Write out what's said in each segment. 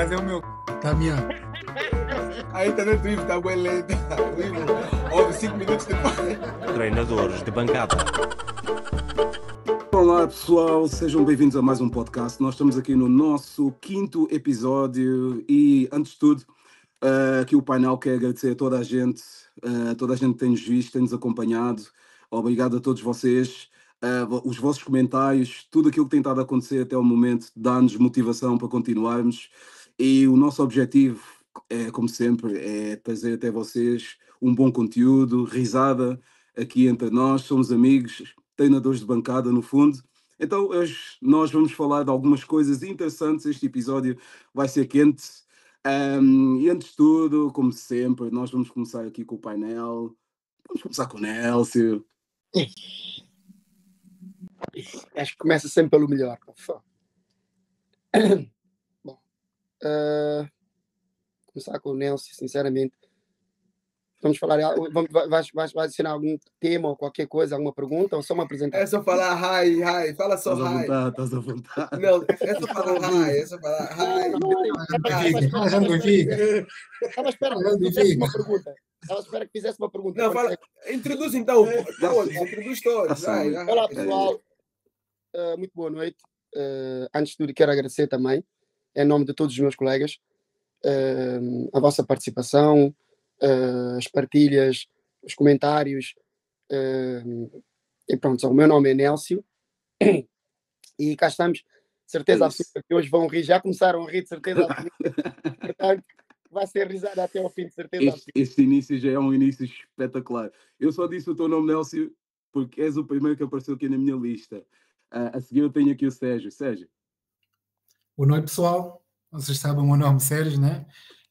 mas é o meu caminhão. A internet do Ivo está bem lenta. O Ivo ouve 5 minutos depois. Treinadores de bancada. Olá pessoal, sejam bem-vindos a mais um podcast. Nós estamos aqui no nosso 5º episódio e, antes de tudo, aqui o painel quer agradecer a toda a gente que tem-nos visto, tem-nos acompanhado. Obrigado a todos vocês. Os vossos comentários, tudo aquilo que tem estado a acontecer até o momento dá-nos motivação para continuarmos. E o nosso objetivo, como sempre, é trazer até vocês um bom conteúdo, risada aqui entre nós, somos amigos, treinadores de bancada no fundo. Então hoje nós vamos falar de algumas coisas interessantes, este episódio vai ser quente. E antes de tudo, como sempre, nós vamos começar aqui com o painel. Vamos começar com o Nélcio. Acho que começa sempre pelo melhor. Bom, começar com o Nelson, sinceramente. Vamos falar. Vai adicionar algum tema ou qualquer coisa, alguma pergunta ou só uma apresentação? É só falar hi. Fala só hi. Estás à vontade. Não, é só falar hi. É só falar hi. Estava à espera que fizesse uma pergunta. Não, fala. Introduz então todos. Introduz todos. Olá, pessoal. Muito boa noite. Antes de tudo, quero agradecer também, em nome de todos os meus colegas, a vossa participação, as partilhas, os comentários. E pronto, o meu nome é Nélcio e cá estamos. Certeza absoluta que hoje vão rir. Já começaram a rir, de certeza absoluta. Portanto, vai ser risada até ao fim, de certeza absoluta. Este início já é um início espetacular. Eu só disse o teu nome, Nélcio, porque és o primeiro que apareceu aqui na minha lista. A seguir eu tenho aqui o Sérgio. Sérgio. Boa noite, pessoal. Vocês sabem o meu nome, Sérgio, né?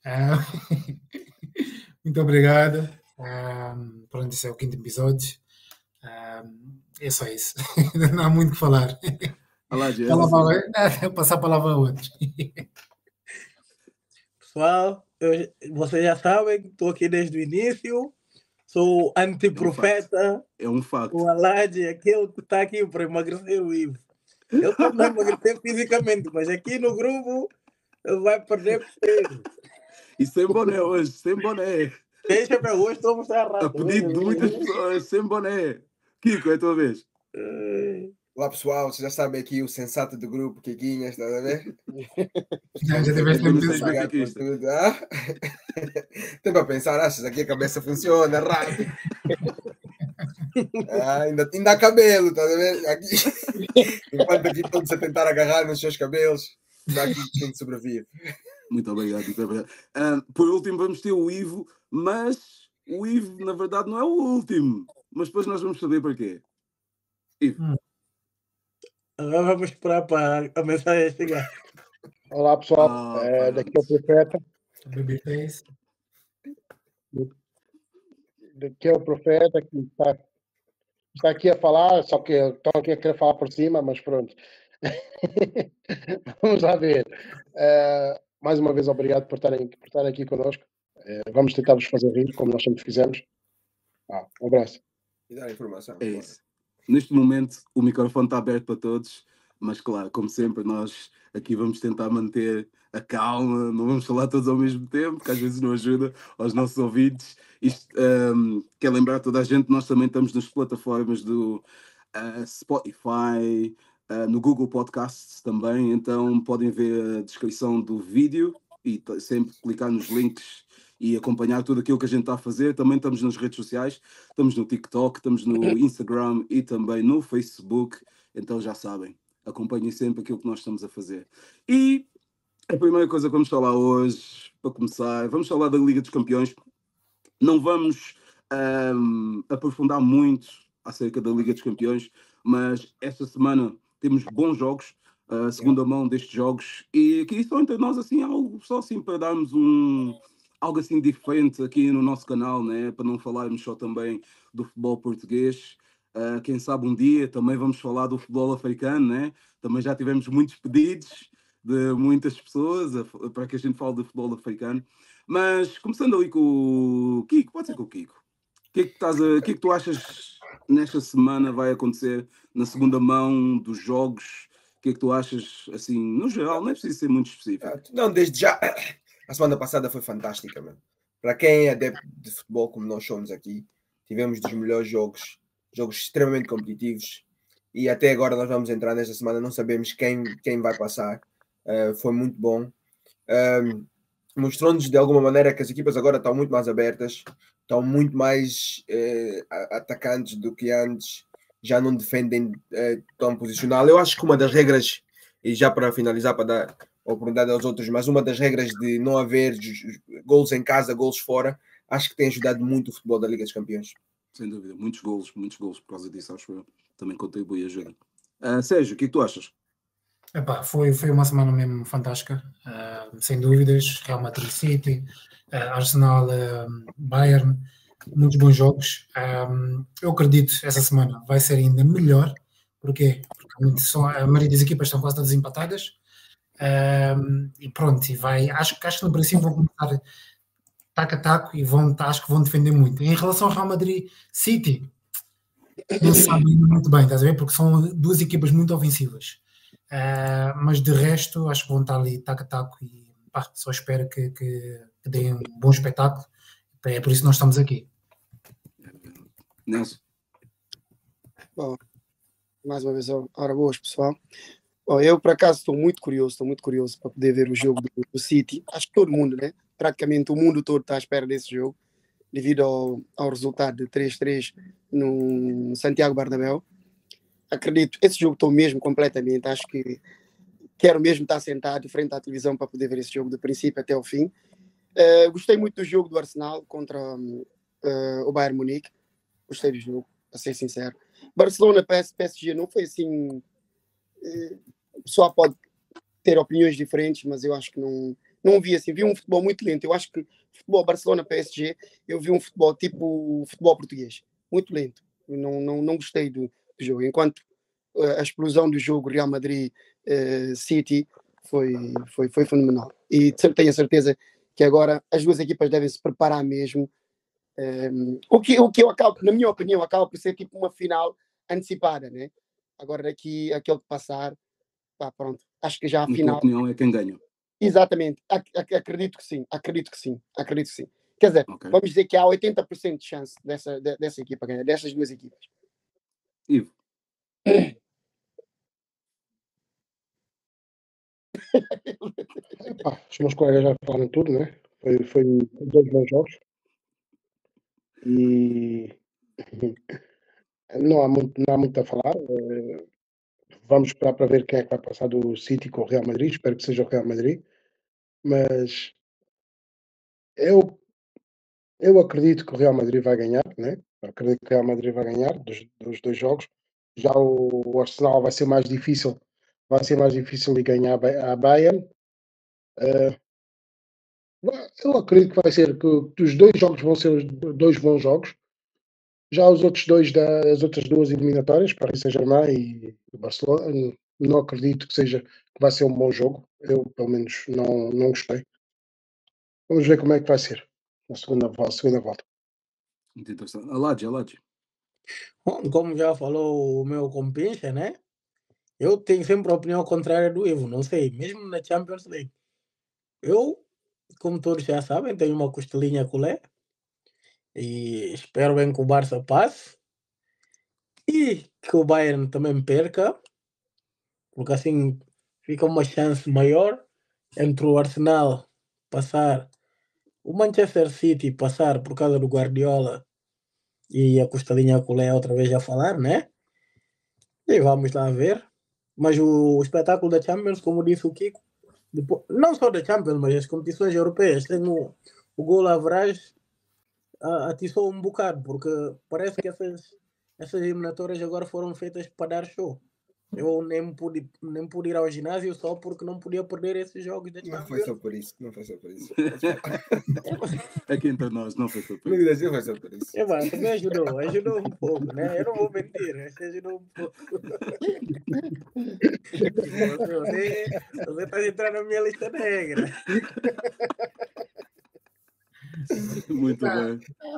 Muito obrigado. Pronto, isso é o 5º episódio. É só isso. Não há muito o que falar. Passar a palavra a outros. Pessoal, vocês já sabem, estou aqui desde o início. Sou antiprofeta. É um facto. O Alad, aquele que está aqui para emagrecer o Ivo. Ele pode não emagrecer fisicamente, mas aqui no grupo ele vai perder peso. E sem boné hoje, sem boné. Deixa-me hoje, estou a mostrar rápido. A pedido de muitas pessoas, sem boné. Kiko, é a tua vez. Olá pessoal, vocês já sabem aqui o sensato do grupo, Kikinhas, estás a ver? Já tiveste mesmo pensado. Tem para pensar, achas? Aqui a cabeça funciona rápido. Ainda há cabelo, estás a ver? Aqui, enquanto aqui todos a tentar agarrar nos seus cabelos, está aqui quem sobrevive. Muito obrigado. Por último vamos ter o Ivo, mas o Ivo na verdade não é o último. Mas depois nós vamos saber para quê. Ivo. Agora vamos esperar para a mensagem chegar. Olá pessoal, daqui é o Profeta. Babyface. Daqui é o Profeta que está aqui a falar, só que estou aqui a querer falar por cima, mas pronto. Vamos lá ver. Mais uma vez, obrigado por estarem aqui connosco. Vamos tentar vos fazer rir, como nós sempre fizemos. Um abraço. E dar informação. É isso. Neste momento o microfone está aberto para todos, mas claro, como sempre, nós aqui vamos tentar manter a calma, não vamos falar todos ao mesmo tempo, porque às vezes não ajuda aos nossos ouvintes. Quer lembrar toda a gente, nós também estamos nas plataformas do Spotify, no Google Podcasts também, então podem ver a descrição do vídeo e sempre clicar nos links e acompanhar tudo aquilo que a gente está a fazer. Também estamos nas redes sociais, estamos no TikTok, estamos no Instagram e também no Facebook, então já sabem, acompanhem sempre aquilo que nós estamos a fazer. E a primeira coisa que vamos falar hoje, para começar, vamos falar da Liga dos Campeões. Não vamos aprofundar muito acerca da Liga dos Campeões, mas esta semana temos bons jogos, a segunda mão destes jogos, e aqui só entre nós, assim, algo só assim para darmos algo assim diferente aqui no nosso canal, né? Para não falarmos só também do futebol português. Quem sabe um dia também vamos falar do futebol africano, né? Também já tivemos muitos pedidos de muitas pessoas para que a gente fale do futebol africano. Mas começando ali com o Kiko, pode ser com o Kiko. O que é que tu achas nesta semana vai acontecer na segunda mão dos jogos? que é que tu achas, assim, no geral, não é preciso ser muito específico. Não, desde já, a semana passada foi fantástica, mano. Para quem é adepto de futebol, como nós somos aqui, tivemos dos melhores jogos extremamente competitivos, e até agora nós vamos entrar nesta semana, não sabemos quem vai passar. Foi muito bom. Mostrou-nos de alguma maneira que as equipas agora estão muito mais abertas, estão muito mais atacantes do que antes, já não defendem tão posicional. Eu acho que uma das regras, e já para finalizar, para dar oportunidade aos outros, mas uma das regras de não haver gols em casa, gols fora, acho que tem ajudado muito o futebol da Liga dos Campeões. Sem dúvida, muitos golos por causa disso, acho eu. Também contribui e ajuda. Sérgio, o que é que tu achas? Epá, foi uma semana mesmo fantástica, sem dúvidas. Real Madrid City, Arsenal, Bayern, muitos bons jogos. Eu acredito que essa semana vai ser ainda melhor. Porquê? Porque a maioria das equipas estão quase todas empatadas. E pronto, acho que no princípio vão começar taco a taco e acho que vão defender muito. Em relação ao Real Madrid City, não se sabe ainda muito bem, estás a ver? Porque são duas equipas muito ofensivas. Mas de resto, acho que vão estar ali taco a taco e só espero que deem um bom espetáculo. É por isso que nós estamos aqui. Nelson? Bom, mais uma vez, ora boas, pessoal. Bom, eu, por acaso, estou muito curioso para poder ver o jogo do City. Acho que todo mundo, né? Praticamente o mundo todo está à espera desse jogo, devido ao resultado de 3-3 no Santiago Bernabéu. Acredito, esse jogo estou mesmo completamente, acho que quero mesmo estar sentado frente à televisão para poder ver esse jogo do princípio até ao fim. Gostei muito do jogo do Arsenal contra o Bayern Munique. Gostei do jogo, para ser sincero. Barcelona PSG não foi assim... O pessoal pode ter opiniões diferentes, mas eu acho que não vi assim. Vi um futebol muito lento. Eu acho que futebol Barcelona-PSG, eu vi um futebol tipo futebol português. Muito lento. Eu não gostei do jogo. Enquanto a explosão do jogo Real Madrid City foi fenomenal. E tenho a certeza que agora as duas equipas devem se preparar mesmo. O que eu acabo, na minha opinião, acaba por ser tipo uma final antecipada, né? Agora daqui aquele que passar, pronto. Acho que já a final. Na tua opinião é quem ganha? Exatamente. Acredito que sim. Quer dizer, vamos dizer que há 80% de chance dessa equipa ganhar, dessas duas equipas. Ivo? Os meus colegas já falaram tudo, né? Foi 2 bons jogos. E não há muito a falar. Vamos esperar para ver quem é que vai passar do City com o Real Madrid. Espero que seja o Real Madrid. Mas eu acredito que o Real Madrid vai ganhar, né? Acredito que o Real Madrid vai ganhar dos 2 jogos. Já o Arsenal vai ser mais difícil de ganhar a Bayern. Eu acredito que vai ser que os 2 jogos vão ser os 2 bons jogos. Já os outros 2 das outras 2 eliminatórias, Paris Saint-Germain e o Barcelona, não acredito que vai ser um bom jogo. Eu, pelo menos, não gostei. Vamos ver como é que vai ser na segunda volta. Muito interessante. Aladji. Bom, como já falou o meu compincha, né? Eu tenho sempre a opinião contrária do Ivo, não sei, mesmo na Champions League. Eu, como todos já sabem, tenho uma costelinha colé e espero bem que o Barça passe e que o Bayern também perca, porque assim fica uma chance maior entre o Arsenal passar, o Manchester City passar por causa do Guardiola e a costelinha colé outra vez a falar, né? E vamos lá ver. Mas o espetáculo da Champions, como disse o Kiko, não só da Champions, mas as competições europeias, tem o gol average atiçou um bocado, porque parece que essas eliminatórias agora foram feitas para dar show. Eu nem pude ir ao ginásio só porque não podia perder esses jogos da Champions. Não foi só por isso. Aqui entre nós, não foi só por No isso. Brasil foi só por isso. Também ajudou um pouco, né? Eu não vou mentir, ajudou um pouco. Você está entrando na minha lista negra. Muito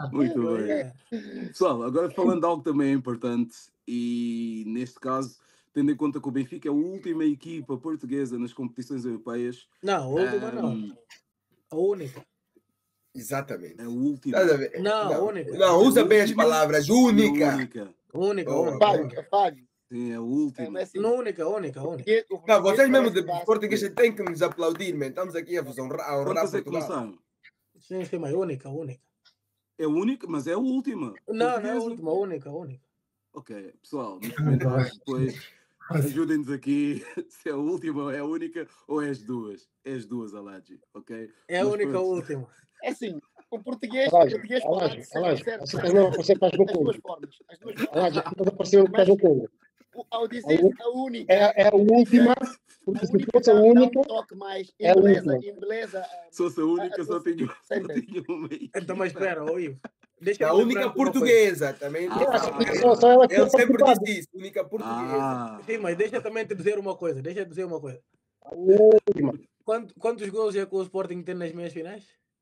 bem. Pessoal, agora falando de algo também importante, e neste caso tendo em conta que o Benfica é a última equipa portuguesa nas competições europeias. Não, a última não. A única. Exatamente. É a última. Estás a ver? Não, única. Não, usa bem as Última palavras. e Única. única. Única, Oh, única. Fábio, Fábio. Sim, é a última. É assim, Não, única, única. Não, português vocês mesmo parece de básico. português têm que nos aplaudir, man. Estamos aqui a vos honrar Quantas é que Portugal. começaram? Sim, mas única, única. É a única, mas é a última. Não, não é a Portuguesa. última, única, única. Ok, pessoal, nos Muito comentários bem. depois ajudem-nos aqui se é a última ou é a única ou é as duas. É as duas, Aladji, ok? É a Mas única, a pronto. última. É assim, o português Alágio, falado Alágio, serve você estás a aparecer que estás no as duas Congo. formas. As duas Alágio, formas. estás a aparecer que estás no Congo. Ao dizer a única, É a última, a porque se única fosse a dá um única, toque mais. é a última. Em beleza. Se fosse a única, só tenho Sempre. uma equipa. Então, mas espera, ô Ivo. Deixa A eu única lembrar de uma coisa. portuguesa também. Só ela que é Ele sempre participado. disse isso. Única portuguesa. Ah, Sim, mas deixa também te dizer uma coisa. Deixa eu te dizer uma coisa. A última. Quantos gols é que o Sporting tem nas meias finais?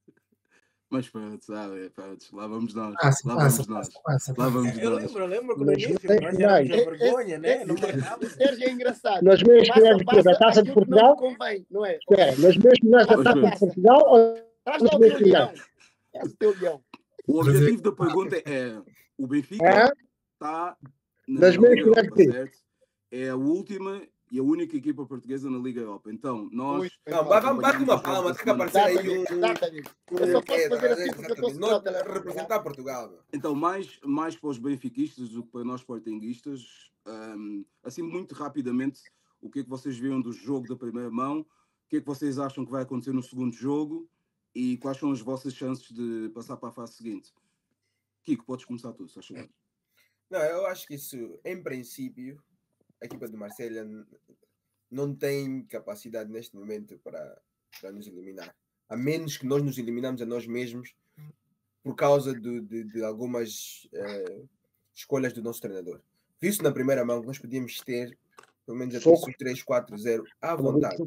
mas pronto, sabe? Pronto, lá vamos nós. Passa, Lá passa, vamos nós. passa, passa. Lá vamos Eu nós. lembro que no Mas início não tem nós finais. éramos a vergonha, né? Não O marcávamos. Sérgio é engraçado. Nas meias finais de quê? Da Taça de aquilo que não Portugal? te convém, não é? Espera, nas meias finais da Mas Taça de pronto. Portugal ou Traz nas lá o meias teu leão. finais? Traz o teu leão. O objetivo da pergunta é: o Benfica É? está Das na meias Liga finais Europa, de quê? certo? É a última e a única equipa portuguesa na Liga Europa. Então, nós. Muito bem, Não, Fábio. bate uma palma, tem que aparecer aí Exatamente. Eu só posso fazer assim porque eu estou Exatamente. Nós representar Portugal. Meu. Então, mais para os benfiquistas do que para nós sportinguistas, assim, muito rapidamente, o que é que vocês viram do jogo da primeira mão? O que é que vocês acham que vai acontecer no segundo jogo? E quais são as vossas chances de passar para a fase seguinte? Kiko, podes começar tu, se achas. Não, eu acho que isso, em princípio, a equipa do Marselha não tem capacidade neste momento para nos eliminar. A menos que nós nos eliminamos a nós mesmos por causa de algumas escolhas do nosso treinador. Visto na primeira mão que nós podíamos ter pelo menos até 3-4-0 à vontade.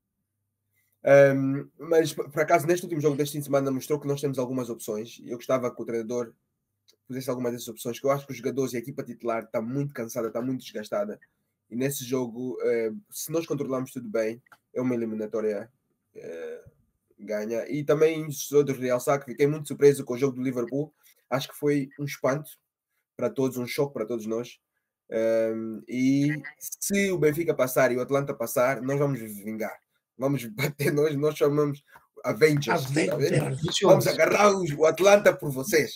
Mas por acaso neste último jogo deste fim de semana mostrou que nós temos algumas opções e eu gostava que o treinador fizesse algumas dessas opções, que eu acho que os jogadores e a equipa titular está muito cansada, está muito desgastada e nesse jogo se nós controlarmos tudo bem é uma eliminatória ganha. E também sou de realçar que fiquei muito surpreso com o jogo do Liverpool. Acho que foi um espanto para todos, um choque para todos nós. E se o Benfica passar e o Atlanta passar, nós vamos vingar. Vamos bater, nós chamamos Avengers. Vamos agarrar o Atlanta por vocês.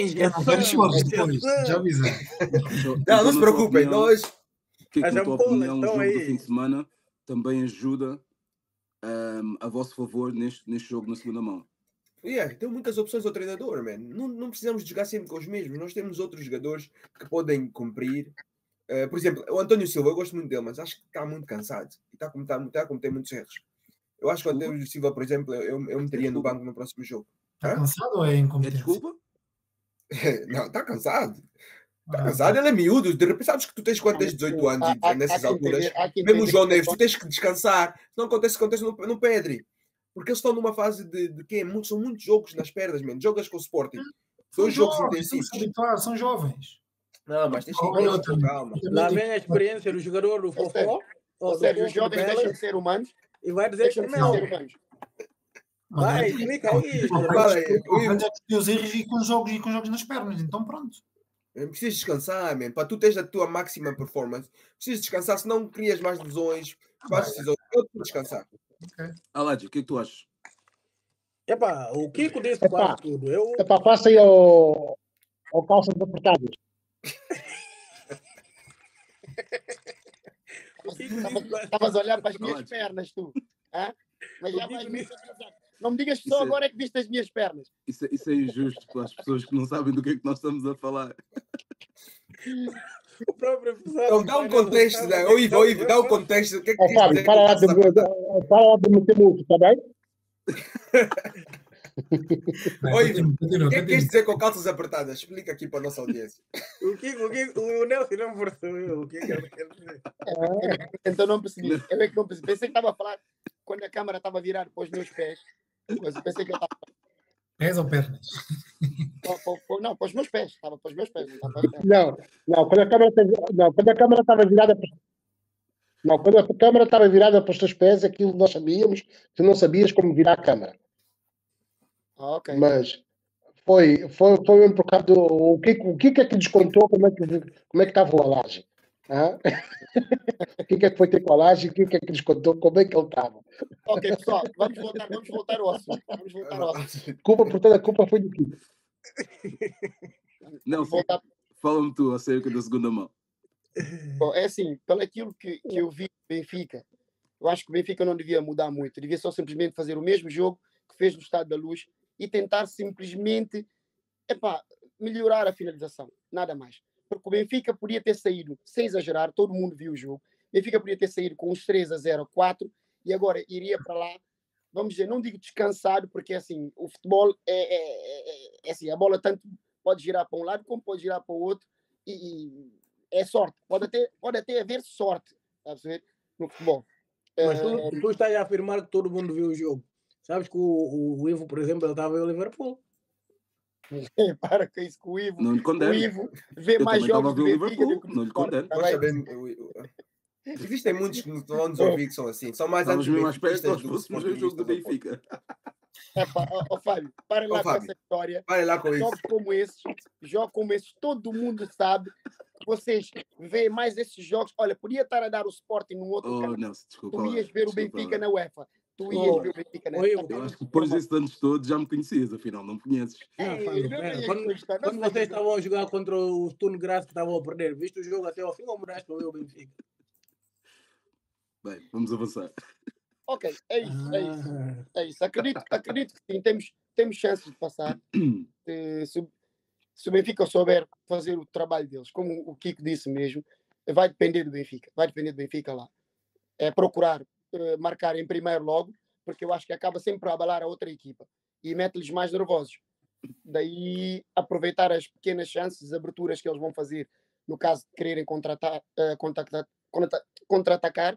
Já avisei. Não se preocupem, nós. Que é que, na tua opinião, o jogo do fim de semana também ajuda a vosso favor neste jogo na segunda mão? Tem muitas opções ao treinador, man. Não precisamos de jogar sempre com os mesmos. Nós temos outros jogadores que podem cumprir. Por exemplo, o António Silva, eu gosto muito dele, mas acho que está muito cansado e está a cometer muitos erros. Eu acho que o António Silva, por exemplo, eu meteria no banco no próximo jogo. Está cansado ou é incompetente? Desculpa? Não, está cansado. Está cansado, ele é miúdo. De repente, sabes que tu tens quando tens 18 anos e nessas alturas, mesmo o João Neves, tu tens que descansar. Se não acontece no Pedri. Porque eles estão numa fase de quê? São muitos jogos nas pernas, man. Jogas com o Sporting. Dois jogos intensivos. São jovens. Não, mas tens que ir com calma. Na minha experiência do jogador do Fofó, ou seja, os jovens deixam de ser humanos e vai dizer que não. Vai, explica aí. Os erros e com jogos nas pernas, então pronto. Precisas descansar, man. Para tu teres a tua máxima performance, precisas descansar, senão crias mais lesões, fazes decisões. Eu tenho que descansar. Aladji, o que é que tu achas? Epá, o Kiko disse quase tudo. Passa aí ao calças apertadas. Estavas a olhar para as minhas pernas, tu. Mas já vais muito atrasado. Não me digas que só agora é que viste as minhas pernas. Isso é injusto para as pessoas que não sabem do que é que nós estamos a falar. O próprio então, dá um contexto, né? Ô Ivo, dá um contexto. O que é que Fábio, para lá de meter muito, está bem? Oi, o que é que queres dizer com calças apertadas? Explica aqui para a nossa audiência. O Nelson não percebeu o que é que ele quer dizer. Então não percebi. Eu é que não percebi. Pensei que estava a falar quando a câmera estava a virar para os meus pés. Mas eu pensei que eu estava. Pés ou pernas? Não, para os meus pés. Estava para os meus pés. Não, quando a câmera estava virada para... Não, quando a câmara estava virada para os teus pés, aquilo nós sabíamos, tu não sabias como virar a câmara. Ok. Mas foi mesmo por causa do. O que é que descontou? Como é que estava o Alage? O que é que foi ter com o Alage? O que é que descontou? Como é que ele estava? Ok, pessoal, vamos voltar ao assunto. Portanto, a culpa foi do Kiko. Não, fala-me tu acerca da segunda mão. Bom, é assim, pelo aquilo que eu vi do Benfica, eu acho que o Benfica não devia mudar muito, devia só simplesmente fazer o mesmo jogo que fez no Estádio da Luz e tentar simplesmente melhorar a finalização, nada mais. Porque o Benfica podia ter saído, sem exagerar, todo mundo viu o jogo, o Benfica podia ter saído com uns 3-0, 4, e agora iria para lá, vamos dizer, não digo descansado, porque assim, o futebol é assim, a bola tanto pode girar para um lado como pode girar para o outro, e é sorte, pode até haver sorte, a perceber, no futebol. Mas tu estás a afirmar que todo mundo viu o jogo. Sabes que o Ivo, por exemplo, ele estava em Liverpool. Para com isso, que o Ivo, Não lhe condeno. o Ivo vê Eu mais também jogos estava a do ver o Benfica Liverpool, do que não lhe condeno. tá Nós bem? sabemos, existem muitos que nos vão nos ouvir que são assim. São mais Estavas mesmo à espera que anti-benfiquistas nós do que fôssemos ver o jogo do sportinguistas. Benfica. Fábio, para lá com Fábio, essa história. Pare lá com isso. Jogos como esses, todo mundo sabe que vocês veem mais esses jogos. Olha, podia estar a dar o Sporting num outro canal. Nelson, desculpa. Tu ias ver o Benfica na UEFA. Tu ias ver o Benfica na UEFA. Eu acho que depois desses anos todos já me conhecias, afinal, não me conheces. Não, Fábio, quando vocês estavam a jogar contra o Stone Grass que estavam a perder, viste o jogo até ao fim ou mudaste para ver o Benfica? Bem, vamos avançar. Ok, é isso. Acredito que sim, temos chances de passar. Se o Benfica souber fazer o trabalho deles, como o Kiko disse mesmo, vai depender do Benfica lá. É procurar marcar em primeiro logo, porque eu acho que acaba sempre a abalar a outra equipa e mete-lhes mais nervosos. Daí aproveitar as pequenas chances, as aberturas que eles vão fazer, no caso de quererem contra-atacar,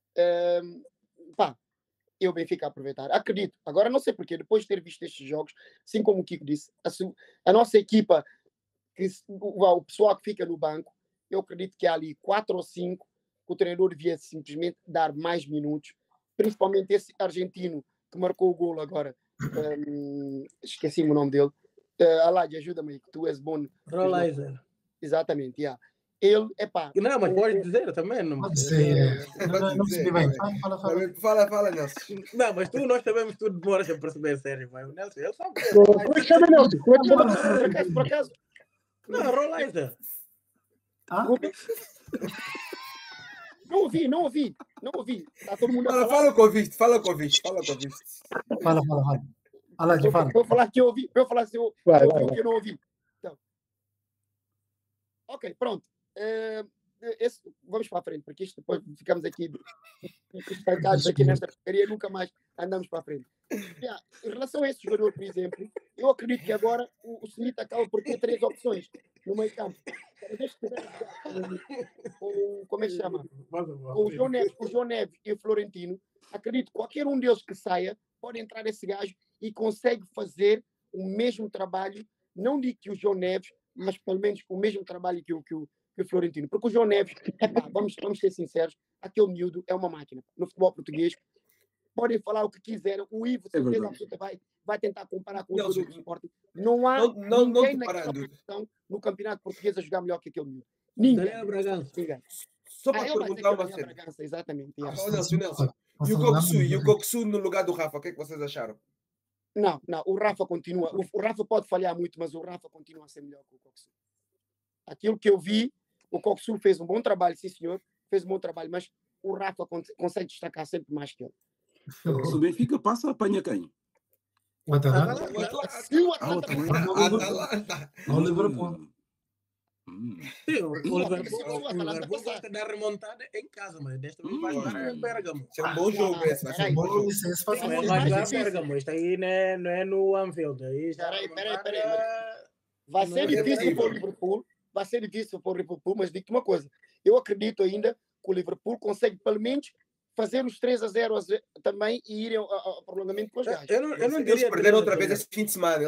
eu Benfica aproveitar. Acredito. Agora não sei porquê, depois de ter visto estes jogos, assim como o Kiko disse, a nossa equipa, o pessoal que fica no banco, eu acredito que há ali 4 ou 5 que o treinador devia simplesmente dar mais minutos, principalmente esse argentino que marcou o golo agora. Esqueci-me o nome dele. Alad, ajuda-me aí, que tu és bom. Rolaiser. Exatamente, ele, Não, mas pode dizer também. Não percebi bem. Fala, Nelson. Não, mas nós sabemos tudo, demoras a perceber, sério. Mas o Nelson, ele sabe. Como é que chama, Nelson? Por acaso? Não, Rolaiser. Não ouvi. Tá todo mundo Fala o convite. Fala. Alad, fala. Eu falar que eu ouvi, eu falar se eu ouvi o que eu não ouvi. Então. Ok, pronto. Vamos para a frente, porque isto depois ficamos aqui estancados aqui nesta porcaria, nunca mais andamos para a frente. Em relação a esse jogador, por exemplo, eu acredito que agora o Smith acaba por ter 3 opções no meio campo. Como é que se chama? O João Neves e o Florentino. Acredito que qualquer um deles que saia pode entrar esse gajo e consegue fazer o mesmo trabalho, não digo que o João Neves, mas pelo menos o mesmo trabalho que o Florentino. Porque o João Neves, vamos ser sinceros, aquele miúdo é uma máquina. No futebol português, podem falar o que quiserem. O Ivo, certeza absoluta, vai tentar comparar com o jogador do Sporting. Não há ninguém naquela posição no campeonato português a jogar melhor que aquele miúdo. Ninguém. Só para perguntar uma coisa. Exatamente. Nelson. E o Koksu no lugar do Rafa, o que é que vocês acharam? Não, o Rafa continua. O Rafa pode falhar muito, mas o Rafa continua a ser melhor que o Koksu. Aquilo que eu vi, o Koksu fez um bom trabalho, sim senhor, fez um bom trabalho, mas o Rafa consegue destacar sempre mais que ele. Se o Benfica passa, apanha quem? O Atalanta. O Liverpool. O Liverpool gosta da remontada em casa, mas desta vez vai jogar em Bérgamo. Isso é um bom jogo, esse. Vai ser um bom jogo. Vai jogar em Bérgamo. Isto aí não é no Anfield. Peraí. Vai ser difícil para o Liverpool. Vai ser difícil para o Liverpool, mas digo-te uma coisa. Eu acredito ainda que o Liverpool consegue, pelo menos, fazer os 3-0 também e irem ao prolongamento com os gajos. Eles perderam outra vez esse fim de semana.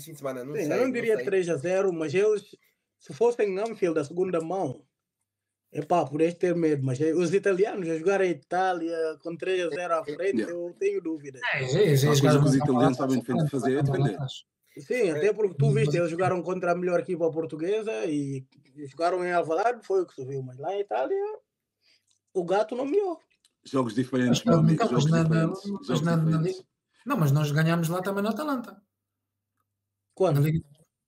Eu não diria 3-0, mas eles, se fossem Anfield da segunda mão, Epá, por este ter medo, mas os italianos a jogar a Itália com 3-0 à frente, Yeah. eu tenho dúvidas. A coisa que os italianos sabem fazer é defender. Sim, até porque tu viste, eles jogaram contra a melhor equipa portuguesa e jogaram em Alvalade, foi o que se viu, mas lá em Itália o gato não miou. Jogos diferentes, meu amigo. Então, Jogos diferentes. mas Jogos diferentes. não, mas nós ganhámos lá também no Atalanta. Na Quando? Liga,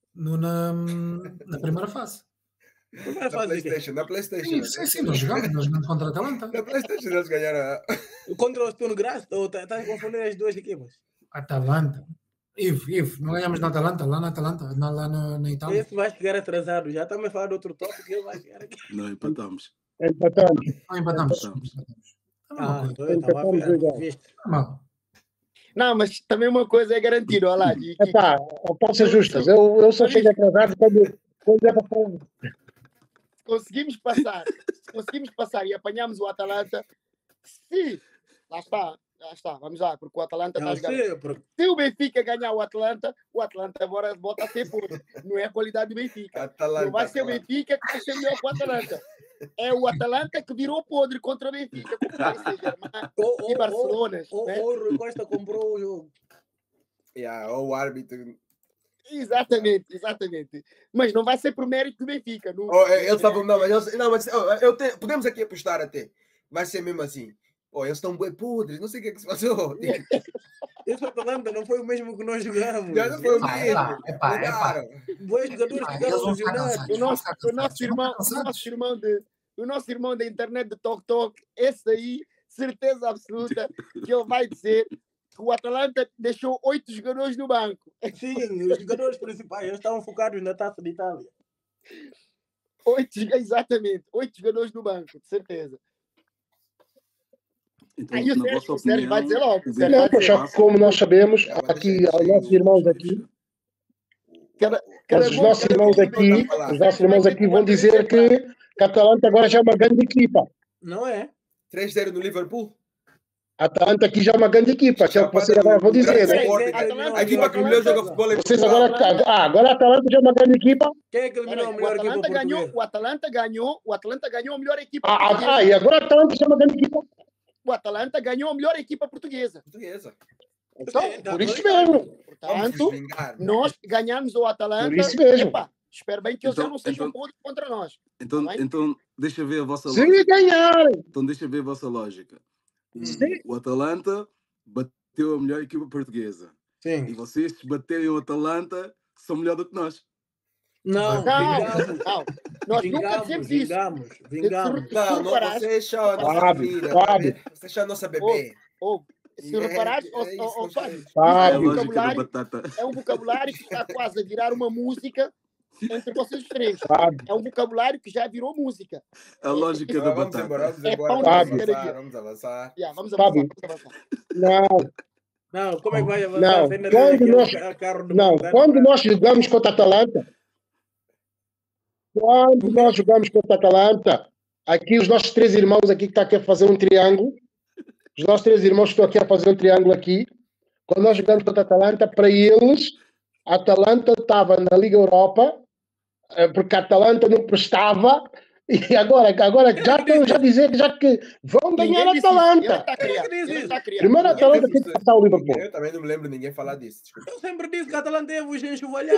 na primeira fase. Primeira Na fase de quê? PlayStation, na PlayStation. Sim, nós jogamos contra a Atalanta. Na PlayStation eles ganharam. Contra o Stone Grass? Ou estás a confundir as duas equipas? Atalanta. Ivo, não ganhamos na Atalanta, lá na Atalanta, lá na Itália. Esse vai chegar atrasado. Já estamos a falar de outro tópico e ele vai chegar aqui. Não, empatamos. Empatamos. Empatamos. Então eu estava a ver. Viste? Mal. Não, mas também uma coisa é garantida, olha lá. Epá, posso ser justas. Eu só chego atrasado quando é para falar. Conseguimos passar e apanhamos o Atalanta. Lá está, vamos lá, porque o Atalanta está a jogar. Se o Benfica ganhar o Atalanta agora volta a ser podre. Não é a qualidade do Benfica. Não vai ser o Benfica que vai ser melhor que o Atalanta. É o Atalanta que virou podre contra o Benfica, como vai ser Germán e Barcelona. Ou o Rui Costa comprou o jogo. Ou o árbitro. Exatamente. Mas não vai ser por mérito do Benfica. Eles estavam. Podemos aqui apostar até. Vai ser mesmo assim. Eles estão bem podres, não sei o que é que se passou. Esse Atalanta não foi o mesmo que nós jogamos. Já não foi o mesmo. Bons jogadores que ficaram lesionados. O nosso irmão da internet de Tok Tok, esse aí, certeza absoluta que ele vai dizer que o Atalanta deixou 8 jogadores no banco. Sim, os jogadores principais, eles estavam focados na Taça de Itália. 8 jogadores no banco, de certeza. Então, Aí o na vossa Sérgio vai dizer logo. Não, como nós sabemos, aqui, os nossos irmãos aqui, os nossos irmãos aqui vão dizer que a Atalanta agora já é uma grande equipa. Não é? 3-0 no Liverpool. A Atalanta aqui já é uma grande equipa, que é o que vocês agora vão dizer. A equipa que melhor joga futebol é vocês agora a Atalanta já é uma grande equipa. Quem é que eliminou a melhor equipa portuguesa? O Atalanta ganhou a melhor equipa portuguesa. E agora a Atalanta já é uma grande equipa. O Atalanta ganhou a melhor equipa portuguesa. Então, por isso mesmo. Portanto, nós ganhamos o Atalanta. Por isso mesmo. Espero bem que eles não sejam podres contra nós. Então, deixa eu ver a vossa lógica. Se ganharem. Então, deixa eu ver a vossa lógica. O Atalanta bateu a melhor equipa portuguesa. Sim. E vocês, se baterem o Atalanta, são melhor do que nós. Não. Nós nunca dizemos isso. Vingamos. Não, vocês são a nossa vida. Vocês são a nossa bebê. Se reparares, é um vocabulário que está quase a virar uma música entre vocês três. É um vocabulário que já virou música. A lógica da batata. Vamos avançar. Vamos avançar. Não, como é que vai avançar? Quando nós jogamos contra a Atalanta, aqui os nossos 3 irmãos aqui que estão aqui a fazer um triângulo, os nossos 3 irmãos que estão aqui a fazer um triângulo aqui, quando nós jogamos contra a Atalanta, para eles, a Atalanta estava na Liga Europa, porque a Atalanta não prestava, e agora já estão a dizer que vão ganhar a Atalanta. Primeiro a Atalanta tem que passar o Liverpool. Eu também não me lembro de ninguém falar disso. Desculpa. Eu sempre disse que a Atalanta é vos enxovalhar.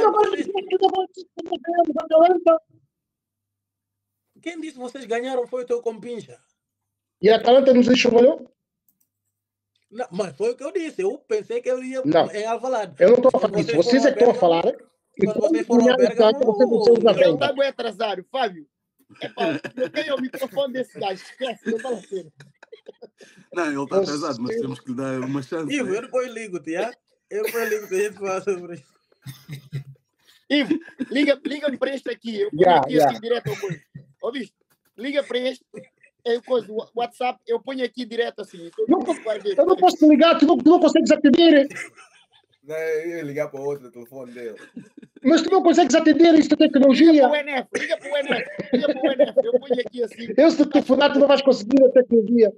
Quem disse que vocês ganharam foi o teu compincha. E a Atalanta nos enxovalhou? Não, mas foi o que eu disse. Eu pensei que ele ia em Alvalade. Eu não estou a falar disso. Vocês é que estão a falar. Quando vocês foram ao Bergamo... Ele está bem atrasado. Fábio, bloqueia o microfone desse gajo. Esquece, não vale a pena. Não, ele está atrasado, mas temos que lhe dar uma chance. Ivo, eu depois ligo-te, já? Eu depois ligo-te, a gente fala sobre isso. Ivo, liga-me para este aqui. Eu ponho aqui assim direto ao coisa. Ouviste? Liga para este. O WhatsApp, eu ponho aqui direto assim. Eu não posso te ligar, tu não consegues atender. Eu ia ligar para o outro telefone dele. Mas tu não consegues atender isso da tecnologia. Liga para o NF. Eu ponho aqui assim. Eu se te telefonar, tu não vais conseguir a tecnologia.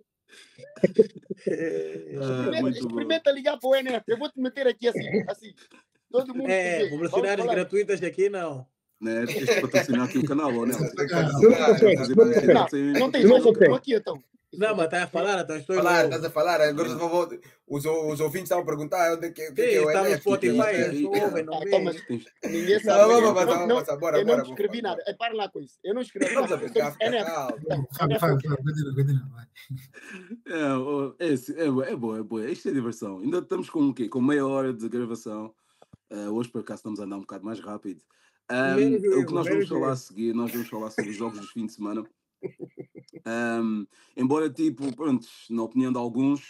Experimenta ligar para o NF. Eu vou te meter aqui assim. Todo mundo. Publicidades gratuitas aqui não. né? Tens de patrocinar aqui o canal, ou não? Não consegue, não consegue. Não tem Não mais, consegue. estou aqui então. Não, mas estás a falar, então estou Estás a falar, agora os ouvintes estavam a perguntar onde é que Sim, é o está no NFT. Spotify, que é eles isto. ouvem, não Então, mas vês. ninguém sabe. Vamos passar, bora. Eu não escrevi nada. Para lá com isso. Eu não escrevi Vamos a nada. brincar, fica calmo. Continua. Vai. É boa. Isto é diversão. Ainda estamos com o quê? Com meia hora de gravação. Hoje, por acaso, estamos a andar um bocado mais rápido. O que nós vamos falar a seguir, nós vamos falar sobre os jogos dos fins de semana. Embora, tipo, pronto, na opinião de alguns,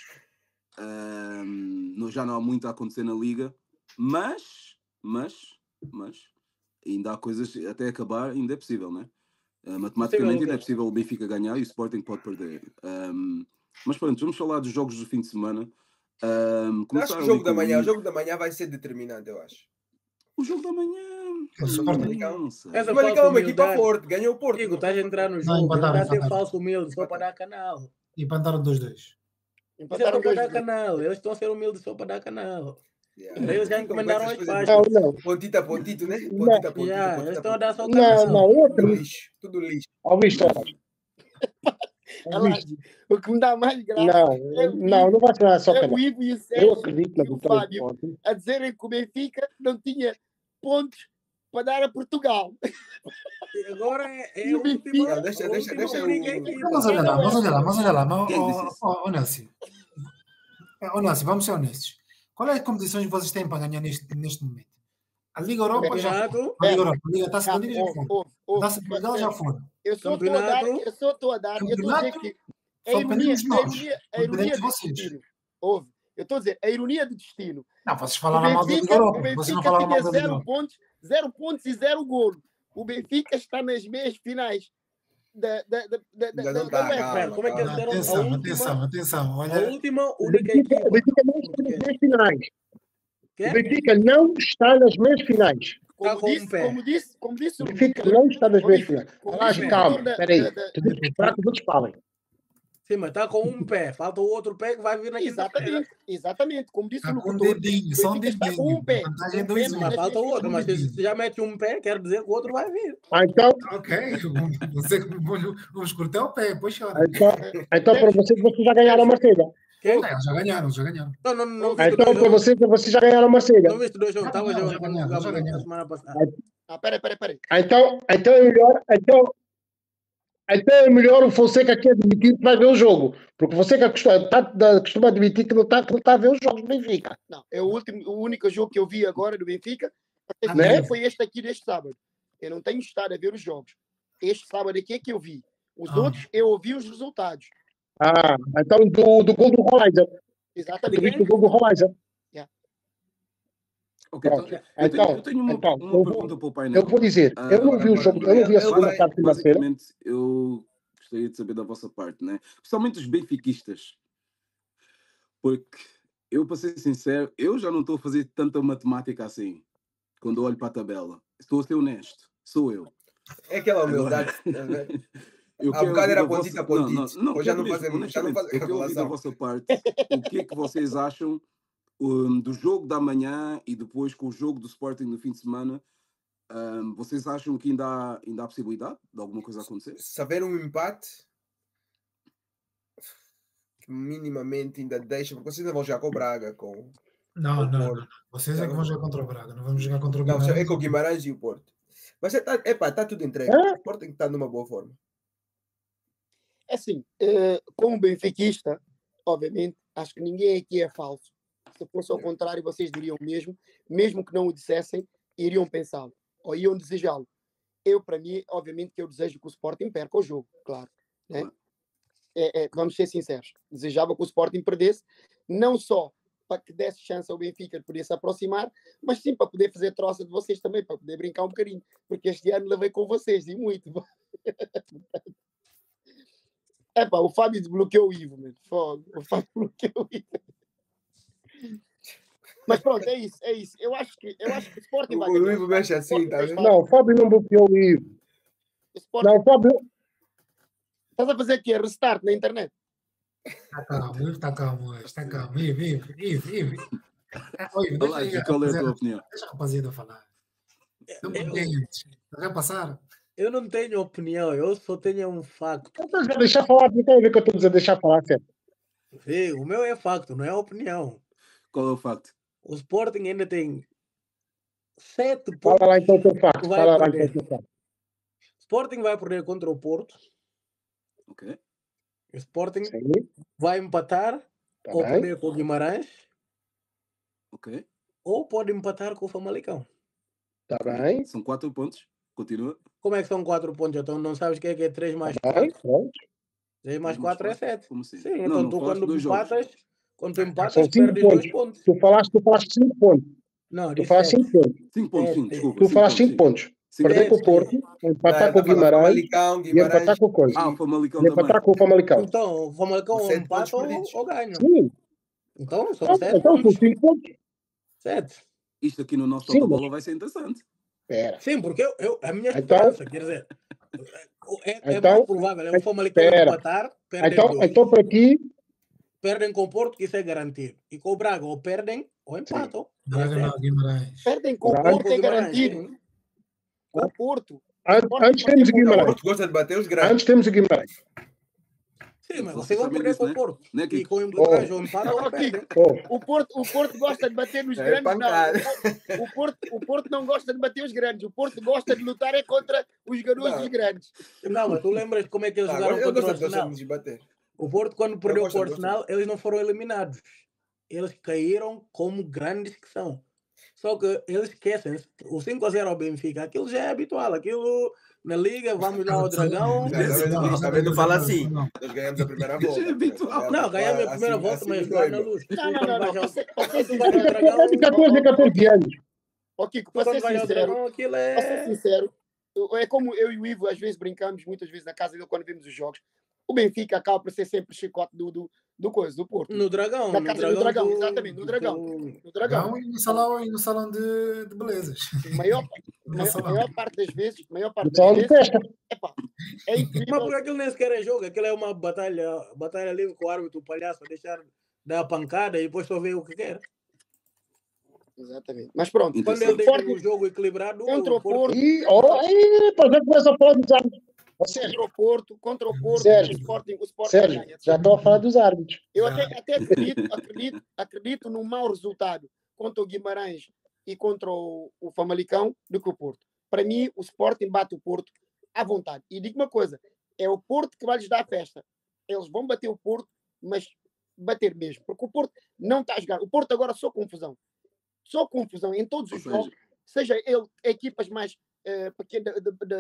já não há muito a acontecer na Liga, mas ainda há coisas até acabar, ainda é possível, né? Matematicamente ainda é possível o Benfica ganhar e o Sporting pode perder. Mas pronto, vamos falar dos jogos do fim de semana. Acho que o jogo da manhã vai ser determinante, eu acho. O jogo da manhã. O Sporting. Não sei. Essa O Famalicão é uma falsa equipa humildade. forte, ganhou o Porto. Digo, estás a entrar no Não, jogo, não empataram, está a ser empataram. falso humilde só para dar canal. E empataram 2-2. Isso é só Empataram para 2. dar canal. Eles estão a ser humildes só para dar canal. Yeah. Eles já Ficam com encomendaram essas as coisas faixas. Não. Pontito a pontito, né? Não. Pontito a pontito. Yeah, pontito eles a estão a dar só pontito. canal. Não, eu Tudo acredito. lixo, tudo lixo. Ó, Visto, O que me dá mais graça não vai ser só é canal. o Ivo e o Eu Sérgio acredito na e o vitória do Fábio Sporting. a dizerem que o Benfica não tinha pontos para dar a Portugal. E agora é E a o Benfica- última. Deixa a última o- briga aqui. Mas olha lá. Quem disse isso? Ó, Nelson. Ó, Nelson, vamos ser honestos. Qual é as competições que vocês têm para ganhar neste momento? A Liga Europa já foi. Campeonato. A Liga Europa, a Liga Taça da Liga já foi. A Taça de Portugal já foi. Eu só estou a dar, Campeonato. eu estou a dizer que a Só ironia, perdemos nós. a ironia Perdemos do vocês. destino. Ouve, eu estou a dizer, a ironia do destino. Não, vocês O falaram mal da Liga Benfica, Europa. o Vocês não Benfica falaram mal tinha da Liga Europa. 0 pontos e 0 golo. O Benfica está nas meias finais da Ainda não tá, UEFA. calma, Como é que eles deram Atenção. A Olha, última, O única Benfica equipa. não está nas meias finais. Quê? O Benfica não está nas meias finais. Tá com um pé. Como disse O Benfica não está nas meias finais. como Relaxa, disse o calma. autor Espera aí. Tu tens que esperar que os outros falem. Sim, mas está com um pé. Falta o outro pé que vai vir na quinta-feira. Exatamente, como disse está o com um locutor. dedinho, só um Benfica está dedinho. com um pé. A vantagem é Um pé 2-1. Mas falta o outro. Um Mas dedinho. se já mete um pé, quer dizer que o outro vai vir. Então, Ok, vamos cortar o pé, depois chora. então para vocês já ganharam a Marselha. Quem? Já ganharam. Não viste Então para dois jogos. vocês já ganharam a Marselha. Não viste dois jogos. Estava Já jogando ganharam, já ganharam. na semana passada. Peraí. Então é melhor. Então é melhor o Fonseca aqui admitir que vai ver o jogo. Porque o Fonseca costuma admitir que não está a ver os jogos do Benfica. Não, é o único jogo que eu vi agora do Benfica até Né? foi este aqui deste sábado. Eu não tenho estado a ver os jogos. Este sábado aqui é que eu vi. Os outros eu ouvi os resultados. Então do gol do Rolaiser. Tu Exatamente. viste o gol do Rolaiser? Ok, eu tenho uma pergunta para o painel. Eu vou dizer, eu não vi o jogo, eu não vi a segunda parte financeira. Basicamente, eu gostaria de saber da vossa parte, né? Principalmente os benfiquistas. Porque eu, para ser sincero, eu já não estou a fazer tanta matemática assim. Quando olho para a tabela. Estou a ser honesto. Sou eu. É aquela humildade. Há bocado era pontito a pontito. Não, Hoje já quero não mesmo, fazemos honestamente, eu quero ouvir da calculação. vossa parte o que é que vocês acham do jogo da manhã e depois com o jogo do Sporting no fim de semana. Vocês acham que ainda há possibilidade de alguma coisa acontecer? Se haver um empate, que minimamente ainda deixa, porque vocês ainda vão jogar com o Braga, com Não. Porto. Vocês é que vão jogar contra o Braga. Não vamos jogar contra o Não, Guimarães. é com o Guimarães e o Porto. Mas está tudo entregue. O Sporting está numa boa forma. É assim, como benfiquista, obviamente, acho que ninguém aqui é falso. Se fosse ao contrário, vocês diriam mesmo que não o dissessem, iriam pensá-lo, ou iam desejá-lo. Para mim, obviamente que eu desejo que o Sporting perca o jogo, claro. Né? Vamos ser sinceros. Desejava que o Sporting perdesse, não só para que desse chance ao Benfica de poder se aproximar, mas sim para poder fazer troça de vocês também, para poder brincar um bocadinho, porque este ano levei com vocês, e muito. O Fábio desbloqueou o Ivo, mano. Fogo. O Fábio bloqueou o Ivo. Mas pronto, é isso. Eu acho que o Sporting vai ganhar. O Ivo mexe assim, tá vendo? Não, o Fábio não bloqueou o Ivo. Não, o Fábio... Estás a fazer aqui? Restart na internet? Está calmo. Ivo. Qual é a tua opinião? Deixa a rapaziada falar. Não me enganes. Vai passar. Eu não tenho opinião, eu só tenho um facto. Então, já deixar falar, não tem a ver com o que eu estou a dizer, deixar falar sempre. Sim, o meu é facto, não é opinião. Qual é o facto? O Sporting ainda tem 7 Fala pontos lá então o teu facto. que vai Fala lá então perder. o teu facto. O Sporting vai perder contra o Porto. Ok. O Sporting Sim, vai empatar tá ou bem. perder com o Guimarães Ok. ou pode empatar com o Famalicão. Tá Ok. bem. São 4 pontos. Continua. Como é que são 4 pontos? Então não sabes o que é 3 mais Tá bem. 4? Pronto. 3 mais 3 mais 4 é 4? 7. Como assim? Sim, Não, então não tu falaste quando dois jogos. tu empatas, São 5 perdes 2 pontos. pontos. Tu falaste 5 pontos. Não, Tu disse falaste 7. 5 pontos. 5 pontos, sim, 7. desculpa. Tu 5 falaste pontos, 5 sim. pontos. 5 Perder com pontos. o Porto, Não, empatar ele com o está a falar Guimarães Famalicão, e empatar Guimarães com o Coisa. Ah, o Famalicão E também. empatar com o Famalicão. Então o Famalicão com 7 pontos empata perdidos. ou ganha. Sim. Então são 7 Então são pontos. 5 pontos. 7. Isto aqui no nosso Sim, Totobola mas vai ser interessante. espera. Sim, porque a minha Então, esperança, quer dizer, é então, mais provável é o Famalicão espera. empatar, perder 2. Então para ti, Perdem com o Porto, que isso é garantido. E com o Braga ou perdem ou empatam. E é Braga não, 7. Guimarães. Perdem com o Braga. Porto Com é o Guimarães, garantido. sim. Com o Porto. O antes Sporting temos o perdeu com o O Guimarães. Porto gosta de bater os grandes. Antes temos o Guimarães. Sim, mas Vocês vocês vão sabem perder disso, com né? o Porto. Né, E Kiko? com o Guimarães ou empatam ou Ó, perdem. Kiko, Oh, o Porto gosta de bater nos É grandes, não. pancada. O Porto não gosta de bater os grandes. O Porto gosta de lutar é contra os garotos Não. dos grandes. Não, mas tu lembras como é que eles Não, jogaram ele contra o gosta de Arsenal? nos bater. O Porto, quando Ele perdeu gosta, com o gosta. Arsenal, eles não foram eliminados. Eles caíram como grandes que são. Só que eles esquecem. O 5-0 ao Benfica, aquilo já é habitual. Aquilo na Liga, vamos lá ao Dragão. Também não fala assim. Nós ganhamos a primeira volta. Já é habitual. Não, ganhamos a primeira Assim- volta, assim mas nos jogar na dói, meu. luz. Tu Não, não, quando não. vais ao- Para ser tu vais ao sincero, Dragão, de 14 a 14 anos. ó, Kiko, tu para ser quando vais ao sincero, Dragão, aquilo para ser é... sincero, é como eu e o Ivo às vezes brincamos, muitas vezes na casa dele quando vemos os jogos. O Benfica acaba por ser sempre chicote do Porto. No Dragão. Da No casa do Dragão, Dragão, tu- exatamente, no Dragão. tu- No Dragão. Dragão e no salão de belezas. Maior parte das vezes, Só de festa. epá, é Mas incrível. porque aquilo nem sequer é jogo, aquilo é uma batalha livre com o árbitro, o palhaço, a deixar dar a pancada e depois só vê o que quer. Exatamente. Mas pronto, Quando Interessante. ele deixa o jogo equilibrado, contra o Porto, E depois já começa a falar dos árbitros. Ó, Sérgio, contra o Porto, Sérgio, o Sporting Sérgio, ganha. já estou a falar dos árbitros. Eu até acredito num mau resultado contra o Guimarães e contra o Famalicão do que o Porto. Para mim, o Sporting bate o Porto à vontade. E digo uma coisa, é o Porto que vai lhes dar a festa. Eles vão bater o Porto, mas bater mesmo. Porque o Porto não está a jogar. O Porto agora só confusão. Só confusão em todos Ou os seja, jogos. Seja ele equipas mais pequenas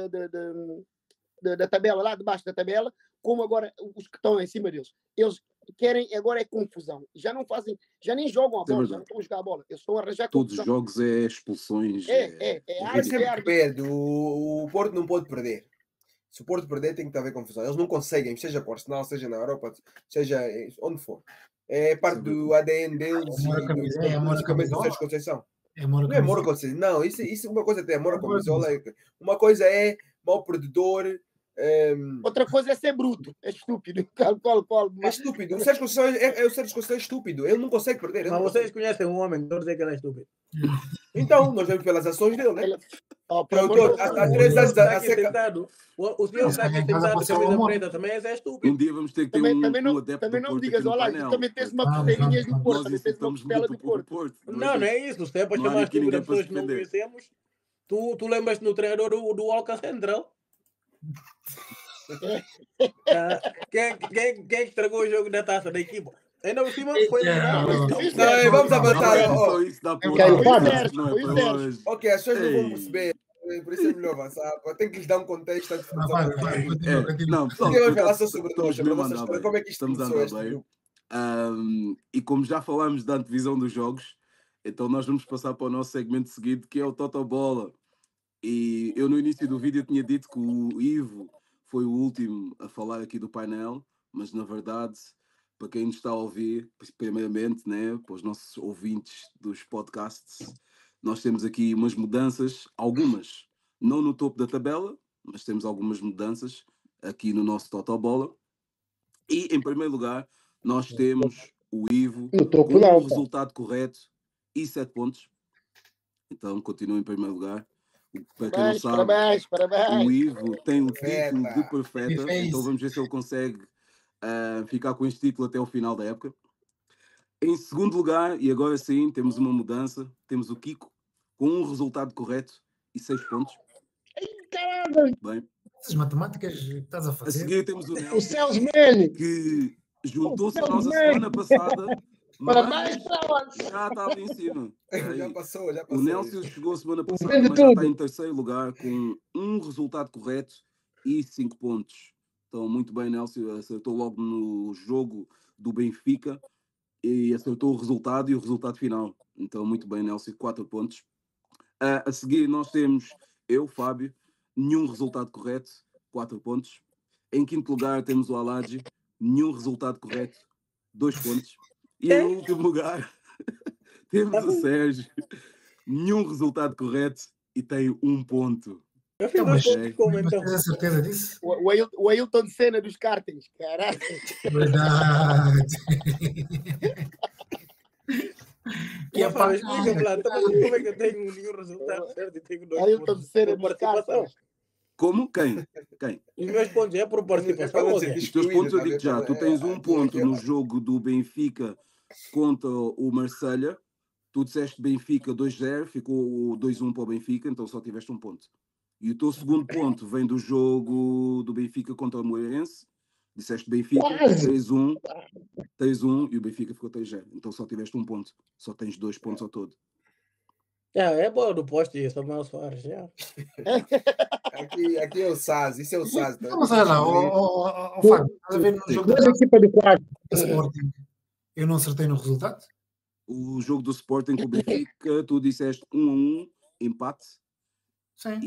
da tabela, lá debaixo da tabela, como agora os que estão em cima deles. Eles querem agora é confusão. Já não fazem, já nem jogam a bola, já não estão a jogar a bola. Eles estão a arranjar todos os confusão. jogos é expulsões. É Porque árbitro, sempre é árbitro. perde. O Porto não pode perder. Se o Porto perder, tem que haver confusão. Eles não conseguem, seja para o Arsenal, seja na Europa, seja onde for. É parte do ADN deles Amor à e camisola, é amor à principalmente do camisola. Sérgio Conceição. É amor Não é amor à Conceição. Não, isso uma coisa tem amor à camisola. Uma coisa é mau perdedor. Outra coisa é ser bruto, é estúpido. É estúpido. O Sérgio Conceição o Sérgio Conceição é estúpido. Ele não consegue perder. ele Mas não vocês consegue. conhecem um homem, não dizer que ele é estúpido. Então, nós vemos pelas ações dele, né? Oh, Eu estou há 3 anos Está a aqui seca. sentado. O senhor Não, está aqui em casa sentado pode de ser o camisa amor. preta também é Um estúpido. dia vamos ter que ter também um não adepto me do Porto digas, aqui no olha, painel. tu também tens uma Vamos, pulseirinha do vamos. Porto, Nós também tens uma insultamos costela muito do o povo do Porto. Porto. Não, não é isso. Se é para Não há chamar aqui estúpido ninguém as para se pessoas que não defender. conhecemos, tu lembras-te no treinador do Alca Central? Quem é que estragou o jogo da taça da equipa? Ainda por cima foi eliminado. Não, vamos avançar. Só isso dá para Quem hoje. faz? Não é Foi o para Sérgio. hoje. Ok, as pessoas não vão Ei. perceber. Por isso é melhor avançar. Tem que lhes dar um contexto antes de Vai, continua. Não, pessoal, Eu vou por falar acaso, só sobre estamos nós, sobre a mesmo a vossa andar história. bem. Como é que isto Estamos a começou andar este bem. grupo? E como já falámos da antevisão dos jogos, então nós vamos passar para o nosso segmento seguinte, que é o Totobola. E eu no início do vídeo tinha dito que o Ivo foi o último a falar aqui do painel, mas na verdade, para quem nos está a ouvir, primeiramente, né, para os nossos ouvintes dos podcasts, nós temos aqui umas mudanças, algumas, não no topo da tabela, mas temos algumas mudanças aqui no nosso Totobola. E, em primeiro lugar, nós temos o Ivo No topo com não, um pá. resultado correto e 7 pontos. Então, continua em primeiro lugar. Para quem não sabe, Parabéns. o Ivo tem o título de Perfeita. perfeita, Perfeito. então vamos ver se ele consegue ficar com este título até o final da época. Em segundo lugar, e agora sim, temos uma mudança, temos o Kiko com um resultado correto e 6 pontos. Caramba, Bem, Essas matemáticas que estás a a fazer. seguir temos o o Nelson, Salesman. que juntou-se a nós a Salesman. semana passada, Parabéns, mas Salles. já estava em cima. Já Aí, passou. o Nelson chegou semana passada, Vende mas já está tudo. em terceiro lugar com um resultado correto e 5 pontos. Então, muito bem, Nelson. Acertou logo no jogo do Benfica e acertou o resultado e o resultado final. Então, muito bem, Nelson. 4 pontos. A seguir, nós temos eu, Fábio, nenhum resultado correto, 4 pontos. Em quinto lugar, temos o Aladji, nenhum resultado correto, 2 pontos. E em último lugar, temos o Sérgio, nenhum resultado correto e tem 1 ponto. Eu fiz Então, 2 mas, pontos como mas então. tens a certeza disso? O Ailton Senna dos kartings, caralho. Verdade. Que Mas Fábio, apagada. explica-me lá, então, mas como é que eu tenho nenhum resultado certo e tenho 2 Ailton pontos? Senna Por dos participação. kartings. Como? Quem? Os meus pontos é por participação ou quê? Os teus pontos eu digo já. Tu tens 1 ponto no jogo do Benfica contra o Marselha. Tu disseste Benfica 2-0, ficou o 2-1 para o Benfica, então só tiveste 1 ponto. E o teu segundo ponto vem do jogo do Benfica contra o Moreirense. Disseste Benfica, Quase. 3-1 e o Benfica ficou 3-0. Então só tiveste 1 ponto. Só tens 2 pontos ao todo. É boa do posto e Samuel Soares, já. Aqui é o SAS, isso é o SAS. Tá? Mas olha lá, Fábio, estás a ver no jogo Duas da equipas de quatro. Sporting? Eu não acertei no resultado? O jogo do Sporting com o Benfica, tu disseste 1-1, empate. Sim.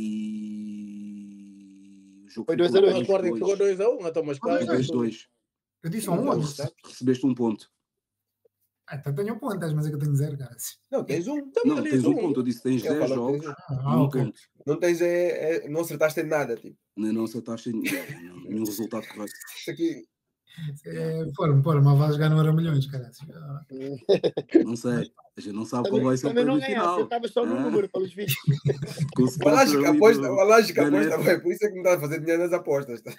E o jogo Foi ficou 2-2. O Sporting ficou 2-1, então mas quase. 2-2. Eu disse um Então, ou Recebeste 1 ponto. então tenho um ponto, mas é que eu tenho 0, cara. Não, tens um. Não, tens 1 ponto. Eu disse tens Eu 10 falo que jogos tens e Ah, 1 ok. ponto. Não tens, não acertaste em nada, tipo. Não acertaste nenhum resultado correto. Isso aqui. Fora, mas vai jogar no Euro Milhões, cara. Não sei. A gente não sabe qual vai ser o Também não prêmio ganhaste, final. estava só no número, pelos vistos. Com o A sponsor lógica ali aposta, do- a lógica da aposta, net. vai, por isso é que não está a fazer dinheiro nas apostas. Tá?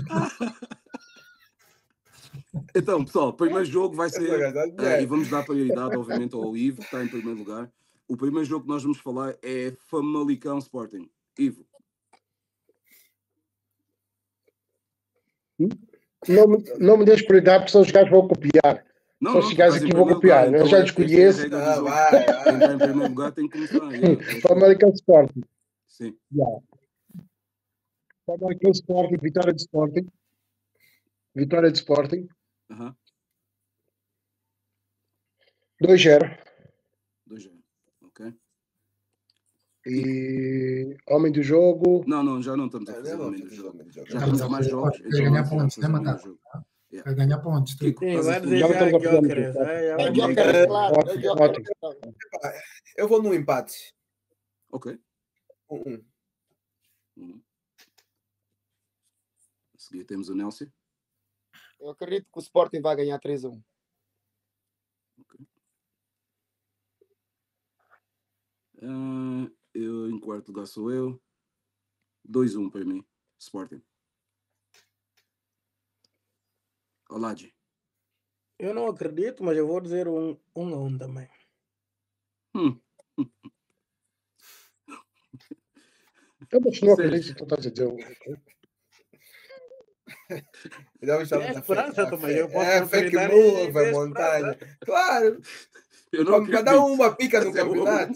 Então, pessoal, o primeiro jogo vai Essa ser. gaja dá E dinheiro. vamos dar prioridade, obviamente, ao Ivo, que está em primeiro lugar. O primeiro jogo que nós vamos falar é Famalicão Sporting. Ivo. Não me deixes prioridade, porque senão os gajos vão copiar. Não, Só tu chegares estás em aqui vou primeiro copiar. lugar, Eu então já esta é a desconheço. regra do Ah, jogo. vai, Quem está em primeiro lugar tem que começar. Famalicão Sporting. Sim. Famalicão Sporting, vitória de Sporting. Vitória de Sporting. Aham. 2-0. 2-0. Ok. E homem do jogo. Não, já não estamos a fazer Não, o meio do não, jogo. não, Já não, temos não, mais não, jogos, não, então ganhar vamos pontos, fazer o né, meio do Macaco? jogo. Vai ganhar pontos. Tu. Kiko, Sim, estás vai a dizer Já não já estamos a fazer Jokeres. muito. Já É vai Joker. dizer. Joker, claro. É Ótimo, Joker. ótimo. Eu vou no empate. Ok. 1-1. A seguir temos o Nelson. Eu acredito que o Sporting vai ganhar 3-1. Eu, em quarto lugar, sou eu. 2-1 para mim. Sporting. Aladji. Eu não acredito, mas eu vou dizer 1-1 também. Eu não Sérgio. acredito que tu estás a dizer. Já me chamo É da esperança fé. também, eu posso É não fake acreditar move, em é ter montanha. esperança. Claro. Eu não Para dar acredito. uma pica no Mas eu- campeonato.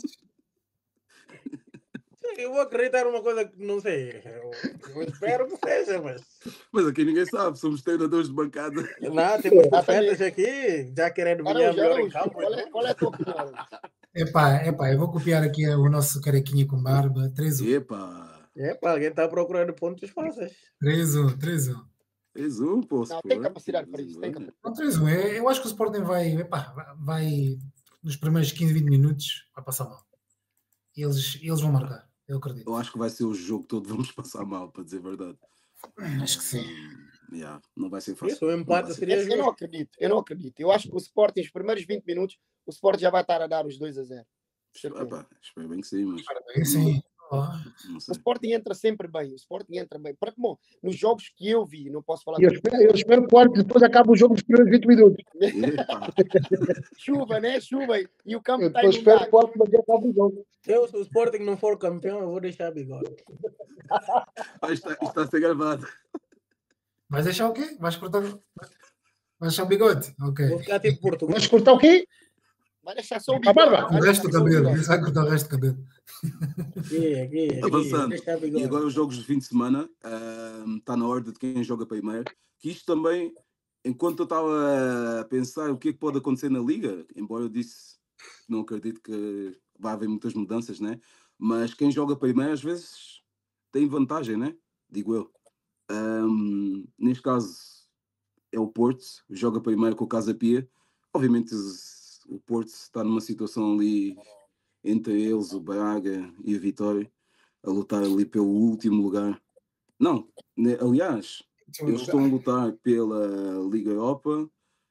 Sim, eu vou acreditar numa coisa que não sei. Eu espero que seja, mas. Mas aqui ninguém sabe, somos treinadores de bancada. Não, temos profetas aqui, já querendo ganhar melhor em campo. Qual é a tua opinião? Epá, eu vou copiar aqui o nosso carequinha com barba. 3-1. Epa! Alguém está procurando pontos fáceis. 3-1, 3-1. 3-1, pô. Não, tem capacidade para isso. Tem capacidade. Não, 3-1. Eu acho que o Sporting vai nos primeiros 15, 20 minutos, vai passar mal. Eles vão marcar, eu acredito. Eu acho que vai ser o jogo todo, vamos passar mal, para dizer a verdade. Acho que sim. Não vai ser fácil. Isso, o empate seria Eu não justo. acredito. Eu não acredito. Eu acho que o Sporting, os primeiros 20 minutos, o Sporting já vai estar a dar os 2-0. Epá, espero bem que sim, mas Sim. Não O sei. Sporting entra sempre bem. O Sporting entra bem. Bom, nos jogos que eu vi, não posso falar. E eu espero que o árbitro depois acabe o jogo nos primeiros 20 minutos. Epá. Chuva, né? Chuva. E o campo Eu está depois espero inundado. que o árbitro acabe o jogo. Se o Sporting não for campeão, eu vou deixar bigode. Isto está a ser gravado. Vais deixar o quê? Vais cortar. Vais deixar o bigode? Ok. Vou ficar tipo Portugal. Vais cortar o quê? Vai deixar só o A bigode. barba? O resto do cabelo. Isso vai cortar o resto do cabelo. Aqui. Vou Avançando. deixar E bigode. agora os jogos de fim de semana, está na ordem de quem joga primeiro. Que isto também, enquanto eu estava a pensar o que é que pode acontecer na Liga, embora eu disse que não acredito que vai haver muitas mudanças, né? Mas quem joga primeiro às vezes tem vantagem, né? Digo eu. Neste caso é o Porto, joga primeiro com o Casa Pia. Obviamente o Porto está numa situação ali entre eles, o Braga e a Vitória, a lutar ali pelo último lugar. Não, aliás, eles estão a lutar pela Liga Europa,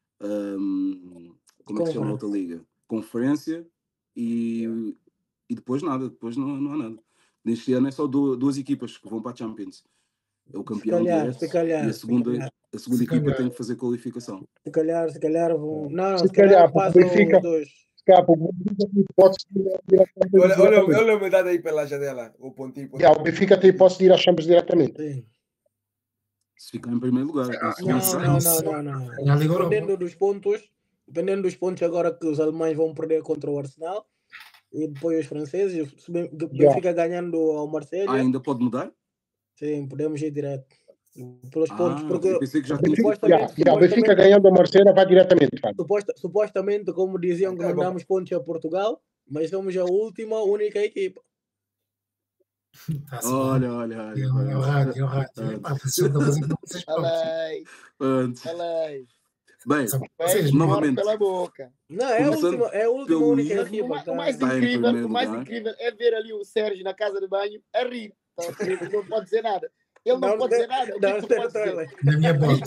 como é que se chama a outra liga? Conferência e depois nada, depois não há nada. Neste ano é só duas equipas que vão para a Champions. É o campeão direto e a segunda equipa tem que fazer qualificação. Se calhar vão. Não, Se se calhar calhar, passam porque o Benfica- os dois. Escapa, o Benfica tem hipótese de ir à Champions diretamente. Olha a humildade aí pela janela. O pontinho. O Benfica tem hipótese de ir à Champions diretamente. Sim. Se ficar em primeiro lugar. em segundo lugar. Não. Ganhar a Liga Europa. Dependendo dos pontos agora que os alemães vão perder contra o Arsenal e depois os franceses, se o Benfica ganhando ao Marselha, Ainda pode mudar? sim, podemos ir direto. Pelos pontos, porque eu pensei que já O tinha. Benfica ganhando a Marcela vai diretamente. Fábio. supostamente, como diziam que mandamos pontos a Portugal, mas somos a única equipa. Tá-se Olha. bem. É o rádio. Pá, vocês estão a fazer com vocês próprios. Alei, Antes. alei. Bem, São Pés vocês, novamente. pela boca. Não, é a Começando última pelo única Ivo, equipa. O mais Está em incrível, primeiro o mais lugar. incrível é ver ali o Sérgio na casa de banho a rir. Ele não pode dizer nada. Ele não Não, pode dizer nada. O que é que tu podes dizer? Na minha box.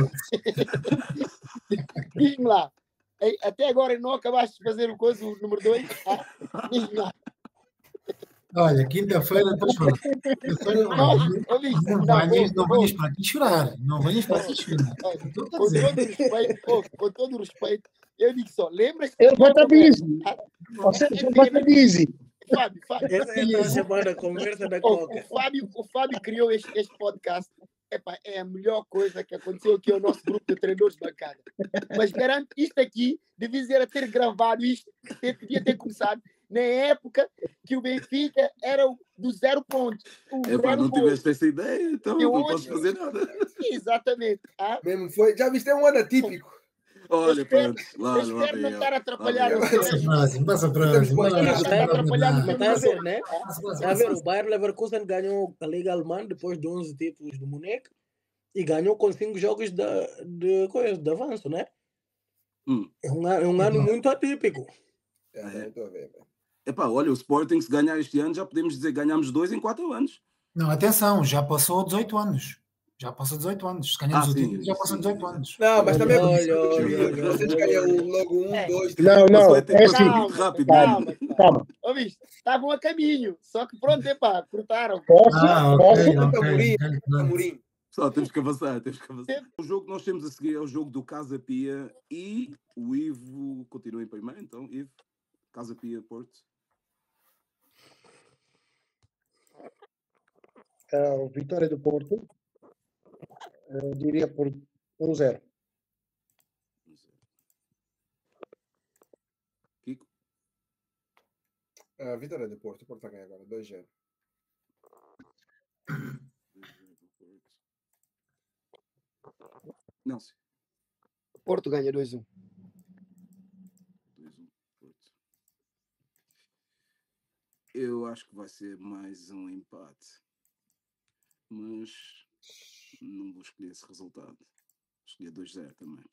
Diz-me lá. Ei, até agora não acabaste de fazer o coisa, o número 2? Diz-me lá. Olha, quinta-feira, depois fala. Quinta-feira, Ouviste? não venhas para aqui chorar. Não venhas para aqui chorar. Com todo o respeito, eu digo só, lembra-se. Ele vai estar busy. Ele vai estar busy. Fábio. Essa é a chamada conversa da Coca. O Fábio criou este podcast. Epá, é a melhor coisa que aconteceu aqui ao nosso grupo de treinadores de bancada. Mas garanto, isto aqui, devia ter gravado isto, devia ter começado na época que o Benfica era do 0 pontos. Não tiveste essa ideia, então Eu não hoje- posso fazer nada. Exatamente. Mesmo foi. Já viste, é um ano atípico. Olha, espero- pronto. Eu Lá espero não vem estar a ele. atrapalhar Lá o vem ele. Sérgio. Passa a próxima. Está atrapalhando Mas está a ver, né? Passa. Está a ver, o Bayer Leverkusen ganhou a Liga Alemã depois de 11 títulos do Munique e ganhou com 5 jogos de avanço, né? É um ano muito atípico. Estou a ver. Epá, olha, o Sporting, se ganhar este ano, já podemos dizer que ganhamos 2 em 4 anos. Não, atenção, já passou 18 anos. Se ganhamos o sim, título, já passou sim. 18 anos. Não, mas também Olha. vocês ganham logo 1, 2, 3. Não, É assim. muito rápido. Calma. Ouviste? Estavam a caminho. Só que pronto, epá, cortaram. Posso? Amorim. Só temos que avançar. O jogo que nós temos a seguir é o jogo do Casa Pia e o Ivo continua em primeiro. Então, Ivo, Casa Pia, Porto. A vitória do Porto, eu diria por 1-0. Kiko? A vitória do Porto. O Porto vai ganhar agora. 2-0. Nelson. Porto ganha 2-1. 2-1 Porto. Eu acho que vai ser mais um empate. Mas não vou escolher esse resultado. Vou escolher 2-0 também.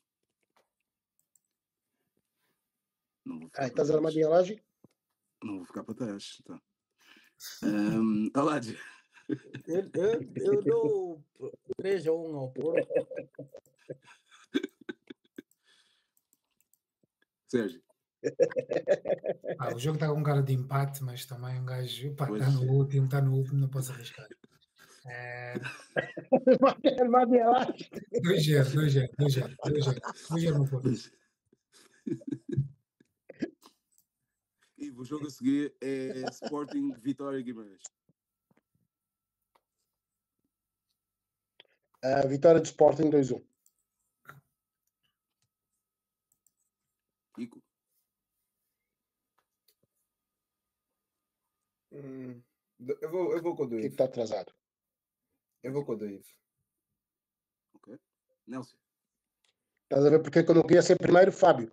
Não vou ficar para Estás trás. armadinho a laje? Não vou ficar para trás. Tá. Aládio. Eu dou 3-1 ao Porto. Sérgio. O jogo está com cara de empate, mas também um gajo está Pois. no último, não posso arriscar. 2-0 no Porto. E o jogo a seguir é Sporting Vitória Guimarães. A vitória do Sporting 2-1. Kiko. Eu vou com o do Que Ivo. está atrasado. Eu vou com o do Ivo. Ok. Nelson. Estás a ver porque é que eu não queria ser primeiro, Fábio?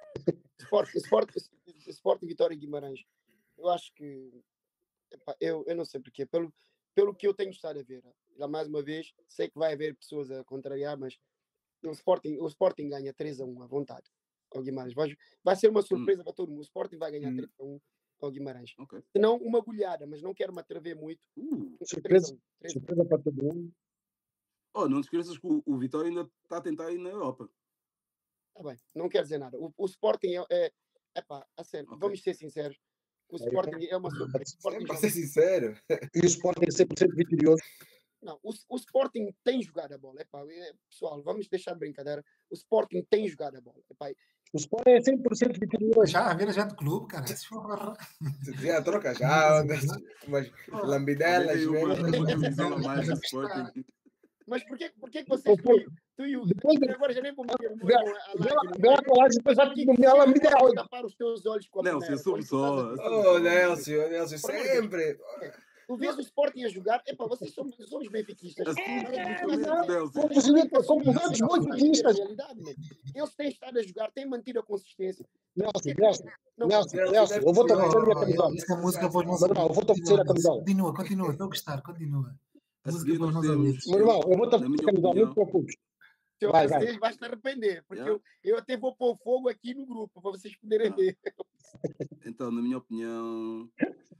Sport Vitória e Guimarães. Eu acho que eu não sei porquê, pelo que eu tenho estado a ver, lá mais uma vez, sei que vai haver pessoas a contrariar, mas o Sporting ganha 3-1 à vontade ao Guimarães. Vai ser uma surpresa para todo mundo. O Sporting vai ganhar 3-1 ao Guimarães. Ok. Se não, uma goleada, mas não quero me atrever muito. Surpresa 3-1. surpresa para todo mundo. Oh, não te esqueças que o Vitória ainda está a tentar ir na Europa. Tá bem, não quero dizer nada. O Sporting a sério, Ok. vamos ser sinceros. O Sporting é uma surpresa. O Sporting Para joga- ser sincero, E o Sporting é 100% vitorioso. Não, o Sporting tem jogado a bola. Pessoal, vamos deixar de brincadeira. O Sporting tem jogado a bola. O Sporting é 100% vitorioso. Já, a ver já do clube, cara. já troca já, mas lambidelas, Alguém tem uma mesmo. divisão a mais do Sporting. Mas porquê que vocês, tu e o Depois- agora já nem vou meter Vê lá com a laje, depois já Porquê te ela me deu. que tapar os teus olhos com a Nelson, peneira? assume só. Oh, Nelson, sempre. Tu vês o Sporting a jogar, vocês somos benfiquistas. Nelson. Como os outros benfiquistas. Eles têm estado a jogar, têm mantido a consistência. Nelson, eu vou-te oferecer a minha camisola. Essa música para os nossos Meu irmão, eu vou-te oferecer a camisola. Continua, estou a gostar, continua. A Música seguir para os nós nossos temos- ouvidos. Meu irmão, eu vou-te Na oferecer minha a camisola, não opinião- te preocupes. Vai, Vai. vocês vão se arrepender, porque Yeah. eu até vou pôr fogo aqui no grupo para vocês poderem ver. Então, na minha opinião,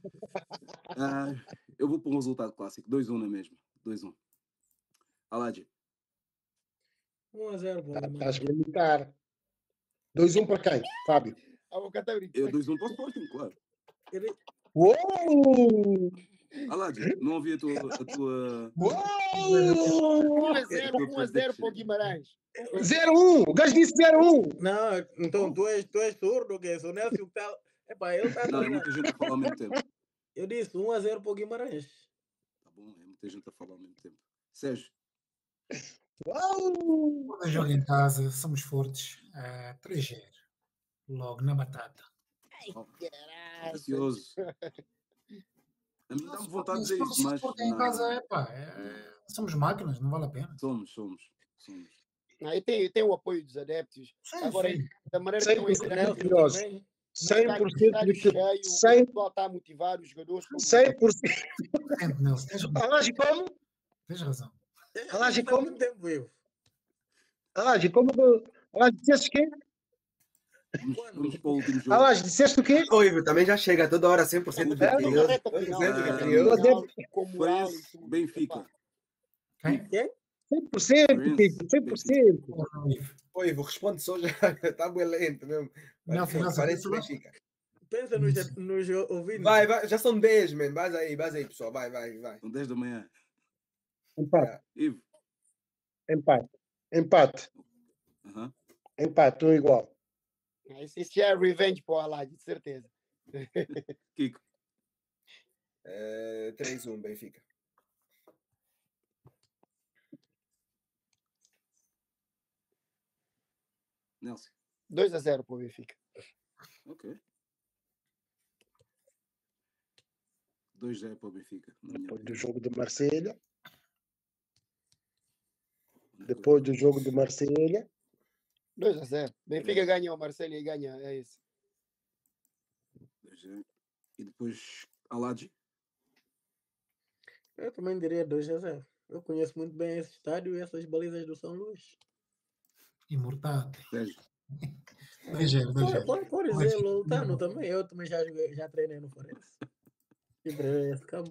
eu vou para um resultado clássico. 2-1 na mesma. 2-1. Aladji. 1-0 para o Estás Guimarães. a limitar. 2-1 para quem, Fábio? Ah, vou cantar Eu 2-1 para o Sporting, claro. Uou! Aladji, não ouvi a tua... Uou! 1-0 para o Guimarães. 0-1! O gajo disse 0-1! Não, então tu és surdo, o quê? Se o Nelson está... Ele está Não, é muita gente a falar ao mesmo tempo. Eu disse 1-0 para o Guimarães. Tá bom, é muita gente a falar ao mesmo tempo. Sérgio. Uau! Quando jogo em casa, somos fortes. 3-0. Logo na batata. Ansioso. A mim dá-me vontade de dizer isso, mas... Em não. casa, somos máquinas, não vale a pena. Somos. Não, e tem o apoio dos adeptos. Agora, da maneira que estão a 100% entrar, vitorioso. 100% vitorioso. 100%. o pessoal está a motivar os jogadores. 100%. Nelson, Alaji, como? tens razão. Alaji, Está como? muito tempo vivo. Alaji, como? Alaji, disseste o quê? Vamos para o último jogo. Alaji, disseste o quê? O Ivo também já chega toda hora 100% Na vitorioso. reta final, 100% na vitorioso. reta final, com moral e Foi tudo. Benfica. Quem? 100%, Pico, 100%. Ô, Ivo, responde só já. Está bem lento mesmo. Não, Parece não. Benfica. Pensa nos ouvintes. Vai, já são 10, man. Vai aí, pessoal. Vai. São 10 da manhã. Empate, Ivo. empate, Aham. estou igual. Isso já é revenge para o Alad, de certeza. Kiko. 3-1, Benfica. Nelson. 2-0 para o Benfica. Ok. 2-0 para o Benfica. na minha Depois do opinião. jogo de Marselha. Depois do jogo de Marselha. 2-0. Benfica ganha o Marcelo e ganha. É isso. 2-0. E depois Aladji. Eu também diria 2-0. Eu conheço muito bem esse estádio e essas balizas do São Luís. Imortal. Sérgio. 2-0. Pode dizer, Lutano também. Eu também já treinei no Forense. E treinei esse campo.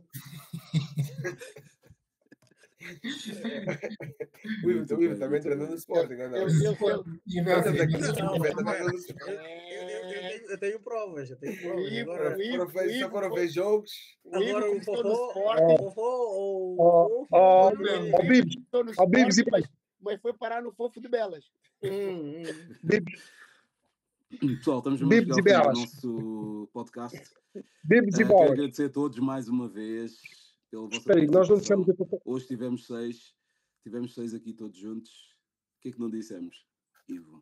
O Ivo também treinou no Sporting, não? Eu eu tenho provas. O Agora, Ivo, Só foram ver jogos. o Ivo agora o começou no Fofó, Sporting, o Fofó ou Ó, o Fofo, ó, vamos ver. ó, Bibs, começou no ó, Bibs e Sporting, mas foi parar no Fofo de Belas. Bibs, Pessoal, estamos mesmo a Bibs chegar e ao fim do Belas. nosso podcast. Bibs e Quero Bolas. agradecer a todos mais uma vez pela vossa Espera aí, nós não dissemos participação. a Hoje tivemos seis aqui todos juntos. O que é que não dissemos, Ivo?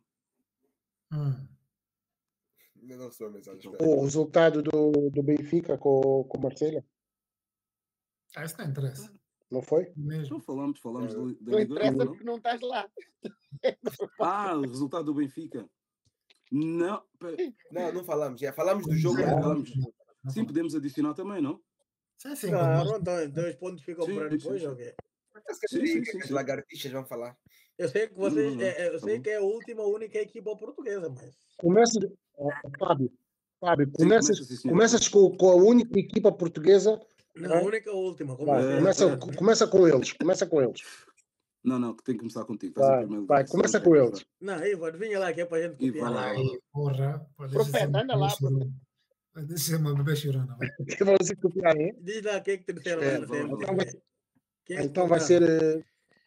Ainda não sou mensagem. Então, o resultado do Benfica com o Marselha, Isso não interessa. não foi? Mesmo. então falamos da Não Liga interessa Europa, não? porque não estás lá. O resultado do Benfica. Não, Não falamos. Já falamos do jogo. Já. Não falamos. sim, podemos adicionar também, não? Sim, Claro, então os pontos ficam Sim, para depois, sim, sim. ok? Sim. As lagartixas vão falar. Eu sei que vocês, Não, eu tá sei bom. que é a única equipa portuguesa, mas Começa, Fábio, começa, sim, senhor. começas com a única equipa portuguesa. não, a única última. Como Vai, é? começa com eles. Não, que tem que começar contigo. Estás em primeiro Vai, lugar, começa senão com vai eles. Não, Ivo, adivinha lá que é para a gente E copiar. vai lá. Aí, porra. Pô, Profeta, anda lá, Deixa eu ser uma bebê chorona. Vai. Que vão se copiar, hein? Diz lá quem é que te disseram Espera, lá sempre. então vai- Quem é que Então vai copiaram? ser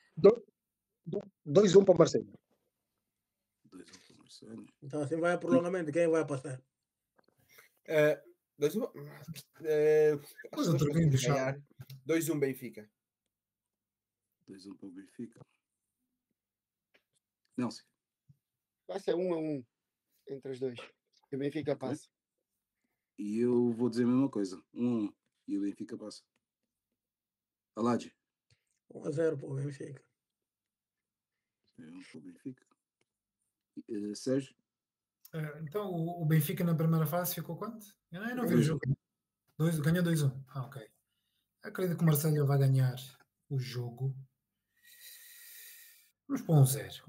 2-1 para o Marcelo. 2-1 para o Marcelo. Então assim vai a prolongamento. Quem vai passar? 2-1. Pois eu troquei do chá. 2-1 Benfica. 2-1 para o Benfica. Nelson. Vai ser 1-1 entre os dois. E o Benfica passa. E eu vou dizer a mesma coisa. 1-1. E o Benfica passa. Alad. 1-0 para o Benfica. 1 para o Benfica. Sérgio. Então o Benfica na primeira fase ficou quanto? Eu não vi o jogo. Ganhou 2-1. Ok. Acredito que o Marcelo vai ganhar o jogo. Vamos para 1-0.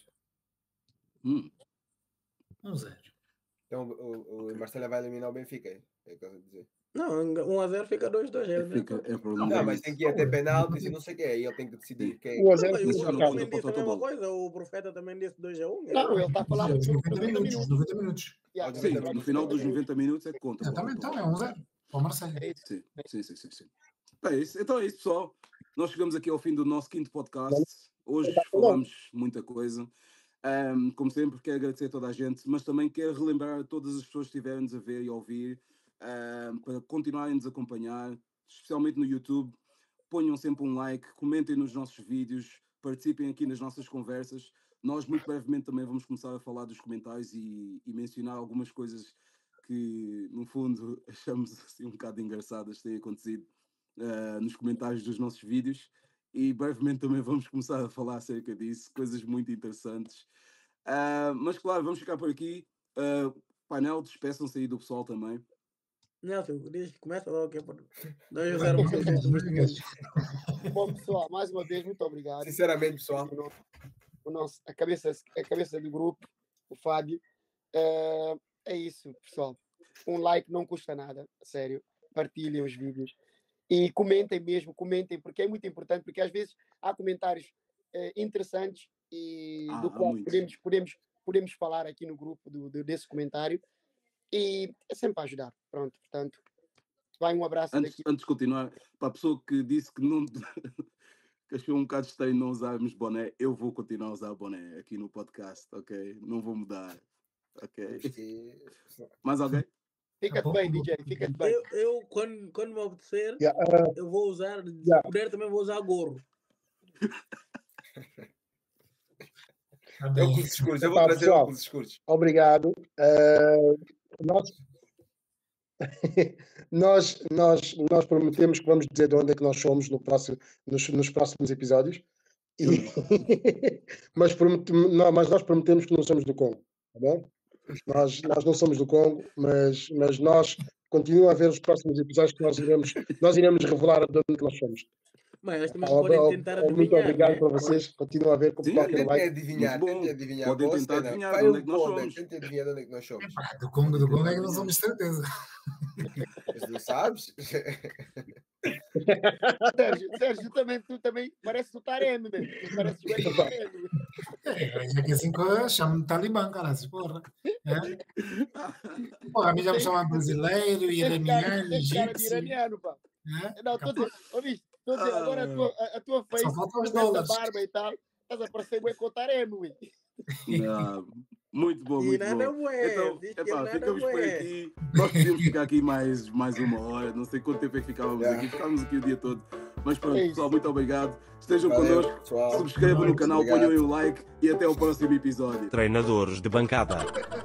1-0. Então o Marcelo vai eliminar o Benfica. É o que eu estou a dizer. Não, 1-0 fica 2-2. Fica, é prolongamento. Não, mas tem que ir até penaltis e não sei o que. Aí ele tem que decidir quem. 1-0 Mas Nesse o jogo outro não também conta disse a para o mesma bola. coisa. O Profeta também disse 2-1. Não, ele está a falar Os dos 90 minutos. 90 minutos. Yeah, Sim, no final dos 90 minutos é que conta. Exatamente, então é 1-0 para o Marcelo. É isso. Sim. Então é isso, pessoal. Nós chegamos aqui ao fim do nosso quinto podcast. Hoje falamos muita coisa. Como sempre, quero agradecer a toda a gente, mas também quero relembrar a todas as pessoas que estiverem-nos a ver e a ouvir para continuarem-nos a acompanhar, especialmente no YouTube. Ponham sempre um like, comentem nos nossos vídeos, participem aqui nas nossas conversas. Nós, muito brevemente, também vamos começar a falar dos comentários e mencionar algumas coisas que, no fundo, achamos assim um bocado engraçadas têm acontecido nos comentários dos nossos vídeos. E brevemente também vamos começar a falar acerca disso, coisas muito interessantes. Mas claro, vamos ficar por aqui. Painel, despeçam-se aí do pessoal também. Nelson, começa logo que é para 2-0. Bom, pessoal, mais uma vez, muito obrigado. Sinceramente, pessoal. A cabeça do grupo, o Fábio. É isso, pessoal. Um like não custa nada, sério. Partilhem os vídeos. E comentem mesmo, porque é muito importante, porque às vezes há comentários interessantes e do qual podemos falar aqui no grupo desse comentário e é sempre para ajudar. Pronto, portanto, vai um abraço antes de continuar, para a pessoa que disse que não que achou um bocado estranho não usarmos boné, eu vou continuar a usar boné aqui no podcast, ok? Não vou mudar, ok? Mais alguém? Fica-te bem, DJ, fica-te bem. Eu quando me apetecer, eu vou usar, se puder também vou usar gorro. Eu vou trazer óculos escuros. Obrigado. Nós prometemos que vamos dizer de onde é que nós somos nos próximos episódios. Mas nós prometemos que não somos do Congo, tá bom? Nós não somos do Congo, mas nós continuam a ver os próximos episódios que nós iremos revelar de onde nós somos. Mas também podem tentar adivinhar. Muito obrigado para vocês. Continuam a ver como Tentem vai. adivinhar. Podem tentar adivinhar de onde é que nós somos. Tentem adivinhar de onde é que nós somos. Do Congo é que não somos certeza. Mas tu sabes? Sérgio, tu também parece o Taremi, mesmo. Tu pareces o Taremi. Já que assim, chama-me Talibã, caralho, porra. Porra, a mim já me chamam brasileiro, iraniano, Esse cara de egípcio. iraniano, pá. É? Não, estou a dizer, ouviste? Estou a dizer, agora a tua face, Só faltam os com essa dólares. barba e tal, estás a parecer bem contaremos, ui. Não, muito bom, muito nada bom. bué, Então, diz que epá, nada ficamos por bué. aqui. Nós podíamos ficar aqui mais uma hora, não sei quanto tempo é que ficávamos Yeah. aqui. Ficávamos aqui o dia todo. Mas pronto, É isso. pessoal, muito obrigado. Estejam Valeu, connosco, pessoal. subscrevam no canal, Obrigado. ponham aí o like e até o próximo episódio. Treinadores de bancada.